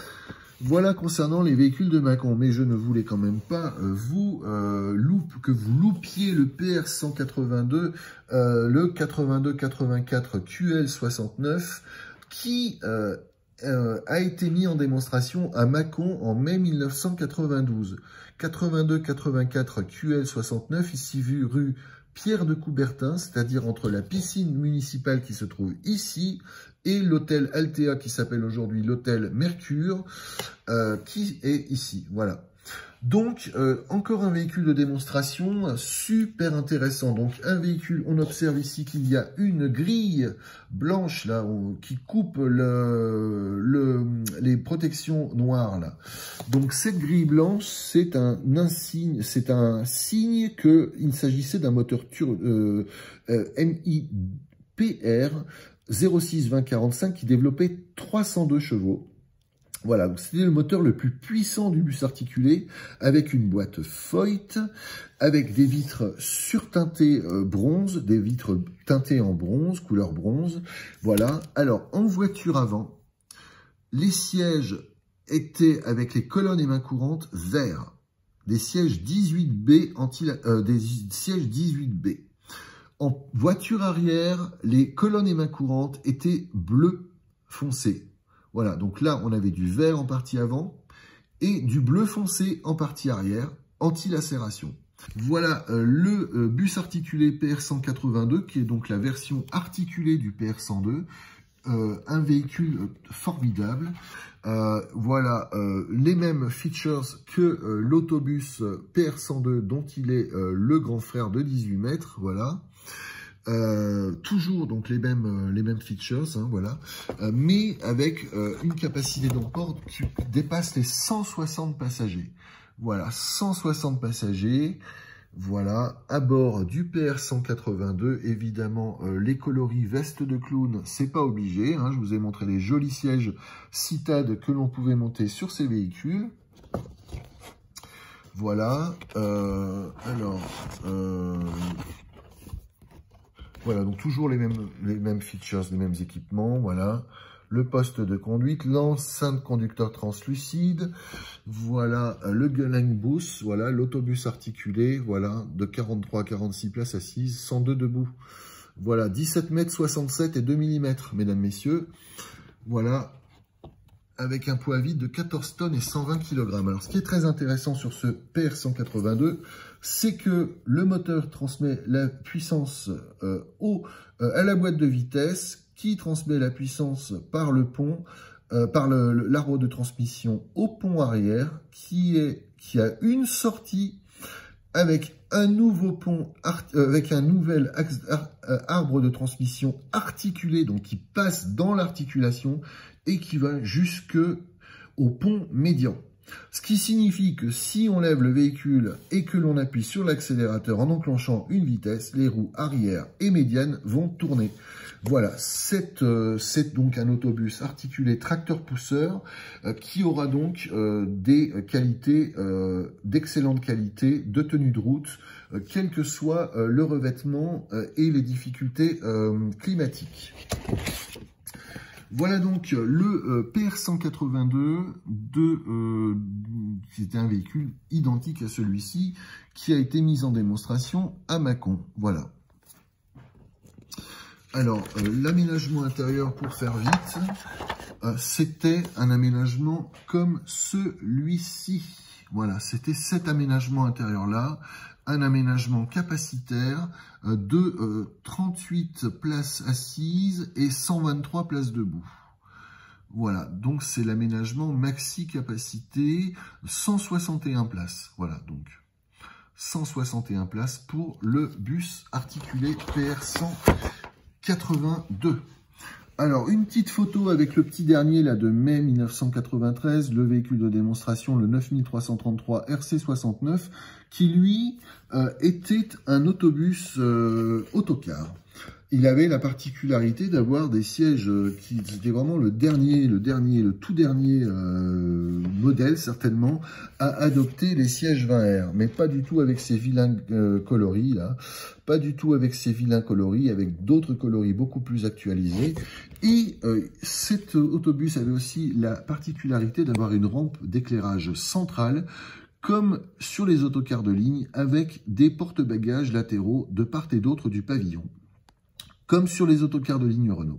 Speaker 1: Voilà concernant les véhicules de Mâcon, mais je ne voulais quand même pas euh, vous euh, loupe, que vous loupiez le P R cent quatre-vingt-deux, euh, le quatre-vingt-deux quatre-vingt-quatre Q L soixante-neuf, qui euh, euh, a été mis en démonstration à Mâcon en mai mille neuf cent quatre-vingt-douze. quatre-vingt-deux quatre-vingt-quatre Q L soixante-neuf, ici vu rue Pierre de Coubertin, c'est-à-dire entre la piscine municipale qui se trouve ici et l'hôtel Altea qui s'appelle aujourd'hui l'hôtel Mercure, euh, qui est ici. Voilà. Donc, euh, encore un véhicule de démonstration super intéressant. Donc, un véhicule, on observe ici qu'il y a une grille blanche là on, qui coupe le, le, les protections noires là. Donc, cette grille blanche, c'est un insigne, c'est un signe qu'il s'agissait d'un moteur euh, euh, M I P R zéro six vingt quarante-cinq qui développait trois cent deux chevaux. Voilà, c'était le moteur le plus puissant du bus articulé, avec une boîte Foyt, avec des vitres surteintées euh, bronze, des vitres teintées en bronze, couleur bronze. Voilà, alors en voiture avant, les sièges étaient avec les colonnes et mains courantes verts, des sièges dix-huit B, anti, euh, des sièges dix-huit B. En voiture arrière, les colonnes et mains courantes étaient bleu foncé. Voilà, donc là, on avait du vert en partie avant et du bleu foncé en partie arrière, anti-lacération. Voilà euh, le euh, bus articulé P R cent quatre-vingt-deux, qui est donc la version articulée du P R cent deux. Euh, un véhicule formidable. Euh, voilà euh, les mêmes features que euh, l'autobus P R cent deux, dont il est euh, le grand frère de dix-huit mètres. Voilà. Euh, toujours donc les mêmes euh, les mêmes features, hein, voilà, euh, mais avec euh, une capacité d'emport qui dépasse les cent soixante passagers. Voilà, cent soixante passagers. Voilà, à bord du P R cent quatre-vingt-deux, évidemment, euh, les coloris veste de clown, c'est pas obligé. Hein, je vous ai montré les jolis sièges Citad que l'on pouvait monter sur ces véhicules. Voilà. Euh, alors. Euh, Voilà, donc toujours les mêmes, les mêmes features, les mêmes équipements, voilà. Le poste de conduite, l'enceinte conducteur translucide, voilà, le Gunline Bus, voilà, l'autobus articulé, voilà, de quarante-trois à quarante-six places assises, cent deux debout. Voilà, dix-sept mètres soixante-sept et deux millimètres, mesdames, messieurs. Voilà, avec un poids vide de quatorze tonnes et cent vingt kilogrammes. Alors, ce qui est très intéressant sur ce P R cent quatre-vingt-deux, c'est que le moteur transmet la puissance euh, au, euh, à la boîte de vitesse, qui transmet la puissance par le pont, euh, par l'arbre de transmission au pont arrière, qui, est, qui a une sortie avec un nouveau pont, euh, avec un nouvel axe, euh, arbre de transmission articulé, donc qui passe dans l'articulation et qui va jusque au pont médian. Ce qui signifie que si on lève le véhicule et que l'on appuie sur l'accélérateur en enclenchant une vitesse, les roues arrière et médiane vont tourner. Voilà, c'est euh, donc un autobus articulé tracteur-pousseur euh, qui aura donc euh, des qualités, euh, d'excellente qualité de tenue de route, euh, quel que soit euh, le revêtement euh, et les difficultés euh, climatiques. Voilà donc le euh, P R cent quatre-vingt-deux, de, euh, qui était un véhicule identique à celui-ci, qui a été mis en démonstration à Mâcon. Voilà. Alors, euh, l'aménagement intérieur, pour faire vite, euh, c'était un aménagement comme celui-ci. Voilà, c'était cet aménagement intérieur-là, un aménagement capacitaire euh, de euh, trente-huit places assises et cent vingt-trois places debout. Voilà, donc c'est l'aménagement maxi capacité, cent soixante et un places. Voilà, donc cent soixante et un places pour le bus articulé P R cent quatre-vingt-deux. Alors, une petite photo avec le petit dernier là de mai mille neuf cent quatre-vingt-treize, le véhicule de démonstration, le neuf mille trois cent trente-trois R C soixante-neuf, qui lui euh, était un autobus euh, autocar. Il avait la particularité d'avoir des sièges euh, qui étaient vraiment le dernier, le dernier, le tout dernier euh, modèle certainement à adopter les sièges vingt R, mais pas du tout avec ces vilains euh, coloris là, pas du tout avec ces vilains coloris, avec d'autres coloris beaucoup plus actualisés. Et euh, cet autobus avait aussi la particularité d'avoir une rampe d'éclairage centrale, comme sur les autocars de ligne, avec des porte-bagages latéraux de part et d'autre du pavillon, comme sur les autocars de ligne Renault.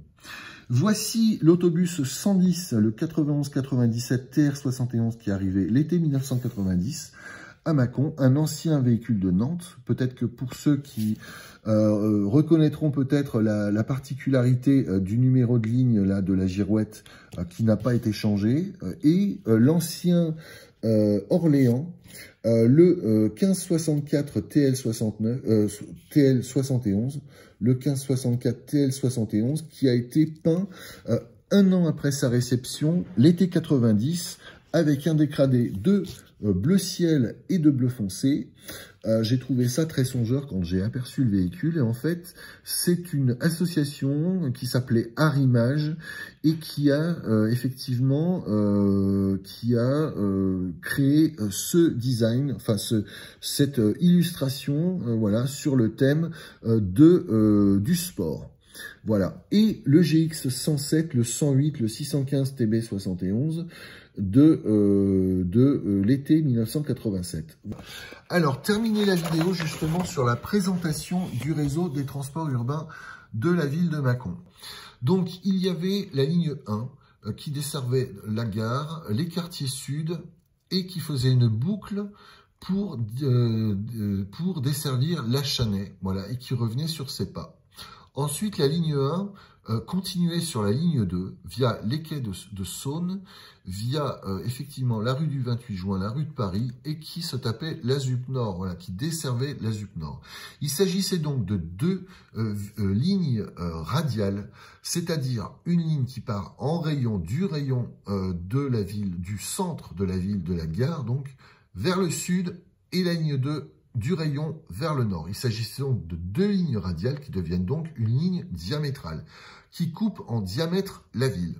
Speaker 1: Voici l'autobus cent dix, le quatre-vingt-onze quatre-vingt-dix-sept T R soixante et onze qui est arrivé l'été mille neuf cent quatre-vingt-dix à Mâcon, un ancien véhicule de Nantes. Peut-être que pour ceux qui euh, reconnaîtront peut-être la, la particularité euh, du numéro de ligne là, de la girouette euh, qui n'a pas été changé, euh, et euh, l'ancien euh, Orléans, Euh, le euh, quinze soixante-quatre T L soixante-neuf, euh, T L soixante et onze, le quinze soixante-quatre T L soixante et onze qui a été peint euh, un an après sa réception, l'été quatre-vingt-dix, avec un dégradé de euh, bleu ciel et de bleu foncé. Euh, j'ai trouvé ça très songeur quand j'ai aperçu le véhicule. Et en fait, c'est une association qui s'appelait Arimage et qui a euh, effectivement euh, qui a euh, créé euh, ce design, enfin ce, cette euh, illustration, euh, voilà, sur le thème euh, de euh, du sport. Voilà. Et le G X cent sept, le cent huit, le six cent quinze T B soixante et onze de, euh, de euh, l'été mille neuf cent quatre-vingt-sept. Alors, terminer la vidéo justement sur la présentation du réseau des transports urbains de la ville de Mâcon. Donc, il y avait la ligne un euh, qui desservait la gare, les quartiers sud et qui faisait une boucle pour, euh, pour desservir la Chanay, voilà, et qui revenait sur ses pas. Ensuite, la ligne un euh, continuait sur la ligne deux, via les quais de, de Saône, via euh, effectivement la rue du vingt-huit juin, la rue de Paris, et qui se tapait la Z U P Nord, voilà, qui desservait la Z U P Nord. Il s'agissait donc de deux euh, euh, lignes euh, radiales, c'est-à-dire une ligne qui part en rayon du rayon euh, de la ville, du centre de la ville, de la gare, donc vers le sud, et la ligne deux du rayon vers le nord. Il s'agissait donc de deux lignes radiales qui deviennent donc une ligne diamétrale, qui coupe en diamètre la ville.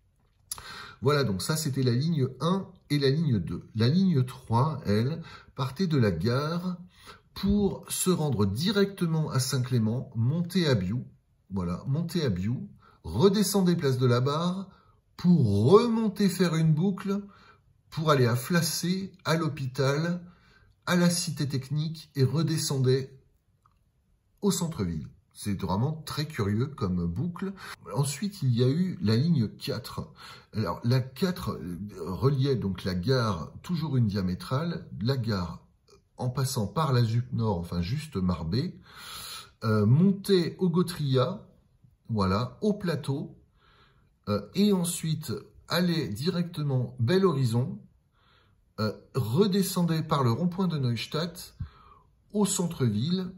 Speaker 1: Voilà, donc ça c'était la ligne un et la ligne deux. La ligne trois, elle, partait de la gare pour se rendre directement à Saint-Clément, monter à Biou, voilà, monter à Biou, redescendre place de la Barre, pour remonter faire une boucle, pour aller à Flacé, à l'hôpital, à la cité technique et redescendait au centre-ville. C'est vraiment très curieux comme boucle. Ensuite, il y a eu la ligne quatre. Alors, la quatre reliait donc la gare, toujours une diamétrale, la gare en passant par la ZUP Nord, enfin juste Marbais, euh, montait au Gautria, voilà, au plateau, euh, et ensuite allait directement Bel Horizon, euh, redescendait par le rond-point de Neustadt, au centre-ville,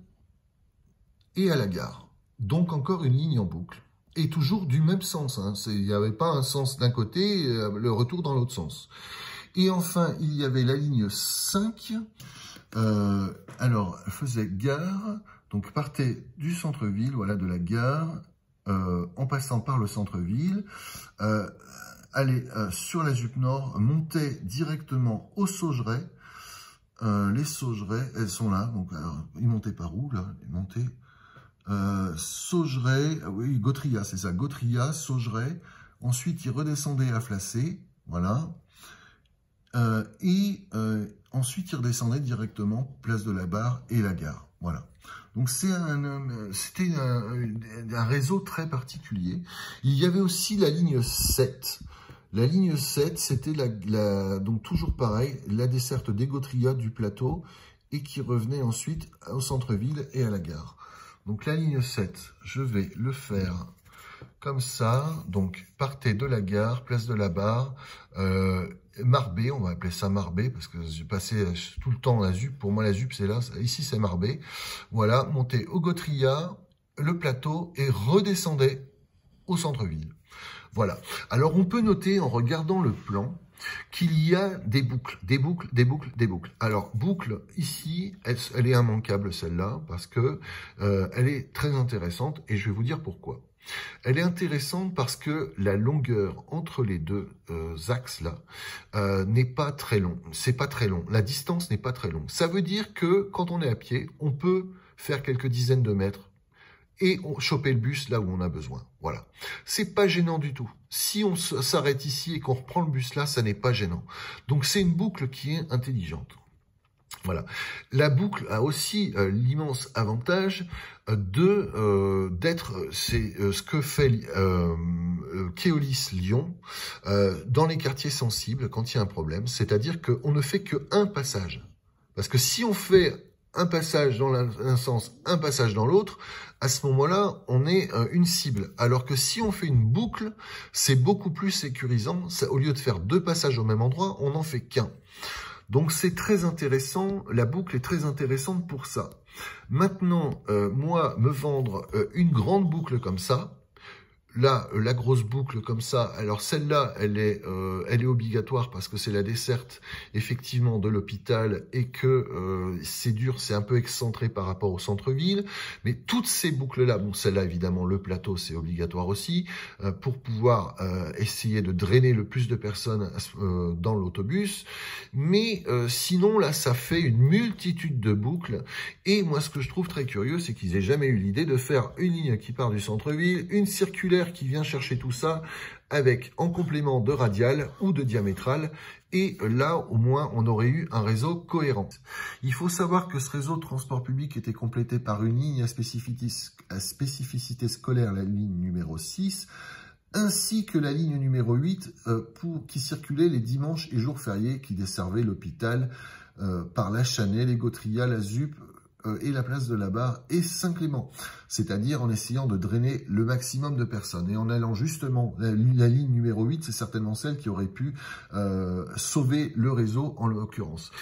Speaker 1: et à la gare. Donc encore une ligne en boucle. Et toujours du même sens. Hein. Il n'y avait pas un sens d'un côté, le retour dans l'autre sens. Et enfin, il y avait la ligne cinq. Euh, alors, elle faisait gare. Donc partait du centre-ville, voilà, de la gare, euh, en passant par le centre-ville. Euh, allait euh, sur la ZUP Nord, montait directement au Saugerais. Euh, les Saugerets, elles sont là. Donc, alors, ils montaient par où, là? Ils montaient... Euh, Saugerais, oui, Gautria, c'est ça, Gautria, Saugerais. Ensuite, il redescendait à Flacé, voilà. Euh, et euh, ensuite, il redescendait directement place de la Barre et la gare, voilà. Donc, c'est un, c'était un, un réseau très particulier. Il y avait aussi la ligne sept. La ligne sept, c'était la, la, donc toujours pareil, la desserte des Gautria du plateau et qui revenait ensuite au centre-ville et à la gare. Donc la ligne sept, je vais le faire comme ça. Donc partez de la gare, place de la Barre, euh, Marbais, on va appeler ça Marbais parce que j'ai passé tout le temps la ZUP. Pour moi la ZUP c'est là, ici c'est Marbais. Voilà, montez au Gautria, le plateau et redescendez au centre-ville. Voilà. Alors on peut noter en regardant le plan qu'il y a des boucles, des boucles, des boucles, des boucles. Alors, boucle, ici, elle, elle est immanquable, celle-là, parce que euh, elle est très intéressante, et je vais vous dire pourquoi. Elle est intéressante parce que la longueur entre les deux euh, axes-là euh, n'est pas très long. C'est pas très long. La distance n'est pas très longue. Ça veut dire que, quand on est à pied, on peut faire quelques dizaines de mètres et on choper le bus là où on a besoin. Voilà. C'est pas gênant du tout. Si on s'arrête ici et qu'on reprend le bus là, ça n'est pas gênant. Donc c'est une boucle qui est intelligente. Voilà. La boucle a aussi euh, l'immense avantage euh, de euh, d'être, c'est euh, ce que fait euh, euh, Keolis Lyon euh, dans les quartiers sensibles quand il y a un problème. C'est-à-dire qu'on ne fait qu'un passage. Parce que si on fait un passage dans un sens, un passage dans l'autre, à ce moment-là, on est euh, une cible. Alors que si on fait une boucle, c'est beaucoup plus sécurisant. Ça, au lieu de faire deux passages au même endroit, on n'en fait qu'un. Donc c'est très intéressant, la boucle est très intéressante pour ça. Maintenant, euh, moi, me vendre euh, une grande boucle comme ça, là, la grosse boucle comme ça, alors celle-là, elle est, euh, elle est obligatoire parce que c'est la desserte effectivement de l'hôpital et que euh, c'est dur, c'est un peu excentré par rapport au centre-ville. Mais toutes ces boucles-là, bon, celle-là évidemment, le plateau, c'est obligatoire aussi euh, pour pouvoir euh, essayer de drainer le plus de personnes euh, dans l'autobus. Mais euh, sinon, là, ça fait une multitude de boucles. Et moi, ce que je trouve très curieux, c'est qu'ils aient jamais eu l'idée de faire une ligne qui part du centre-ville, une circulaire qui vient chercher tout ça avec en complément de radial ou de diamétral, et là au moins on aurait eu un réseau cohérent. Il faut savoir que ce réseau de transport public était complété par une ligne à spécificité, à spécificité scolaire, la ligne numéro six, ainsi que la ligne numéro huit euh, pour, qui circulait les dimanches et jours fériés, qui desservait l'hôpital euh, par la Chanel, les Gautria, la ZUP, et la place de la Barre et Saint-Clément, c'est-à-dire en essayant de drainer le maximum de personnes. Et en allant justement, la, la ligne numéro huit, c'est certainement celle qui aurait pu euh, sauver le réseau en l'occurrence.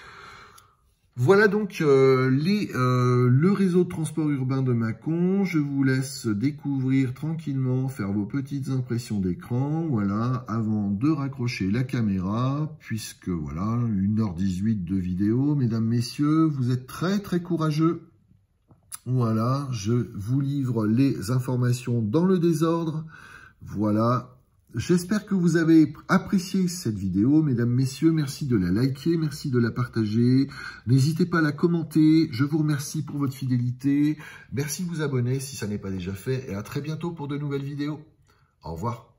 Speaker 1: Voilà donc euh, les, euh, le réseau de transport urbain de Mâcon. Je vous laisse découvrir tranquillement, faire vos petites impressions d'écran, voilà, avant de raccrocher la caméra, puisque voilà, une heure dix-huit de vidéo. Mesdames, messieurs, vous êtes très très courageux. Voilà, je vous livre les informations dans le désordre. Voilà. J'espère que vous avez apprécié cette vidéo, mesdames, messieurs. Merci de la liker, merci de la partager. N'hésitez pas à la commenter. Je vous remercie pour votre fidélité. Merci de vous abonner si ça n'est pas déjà fait. Et à très bientôt pour de nouvelles vidéos. Au revoir.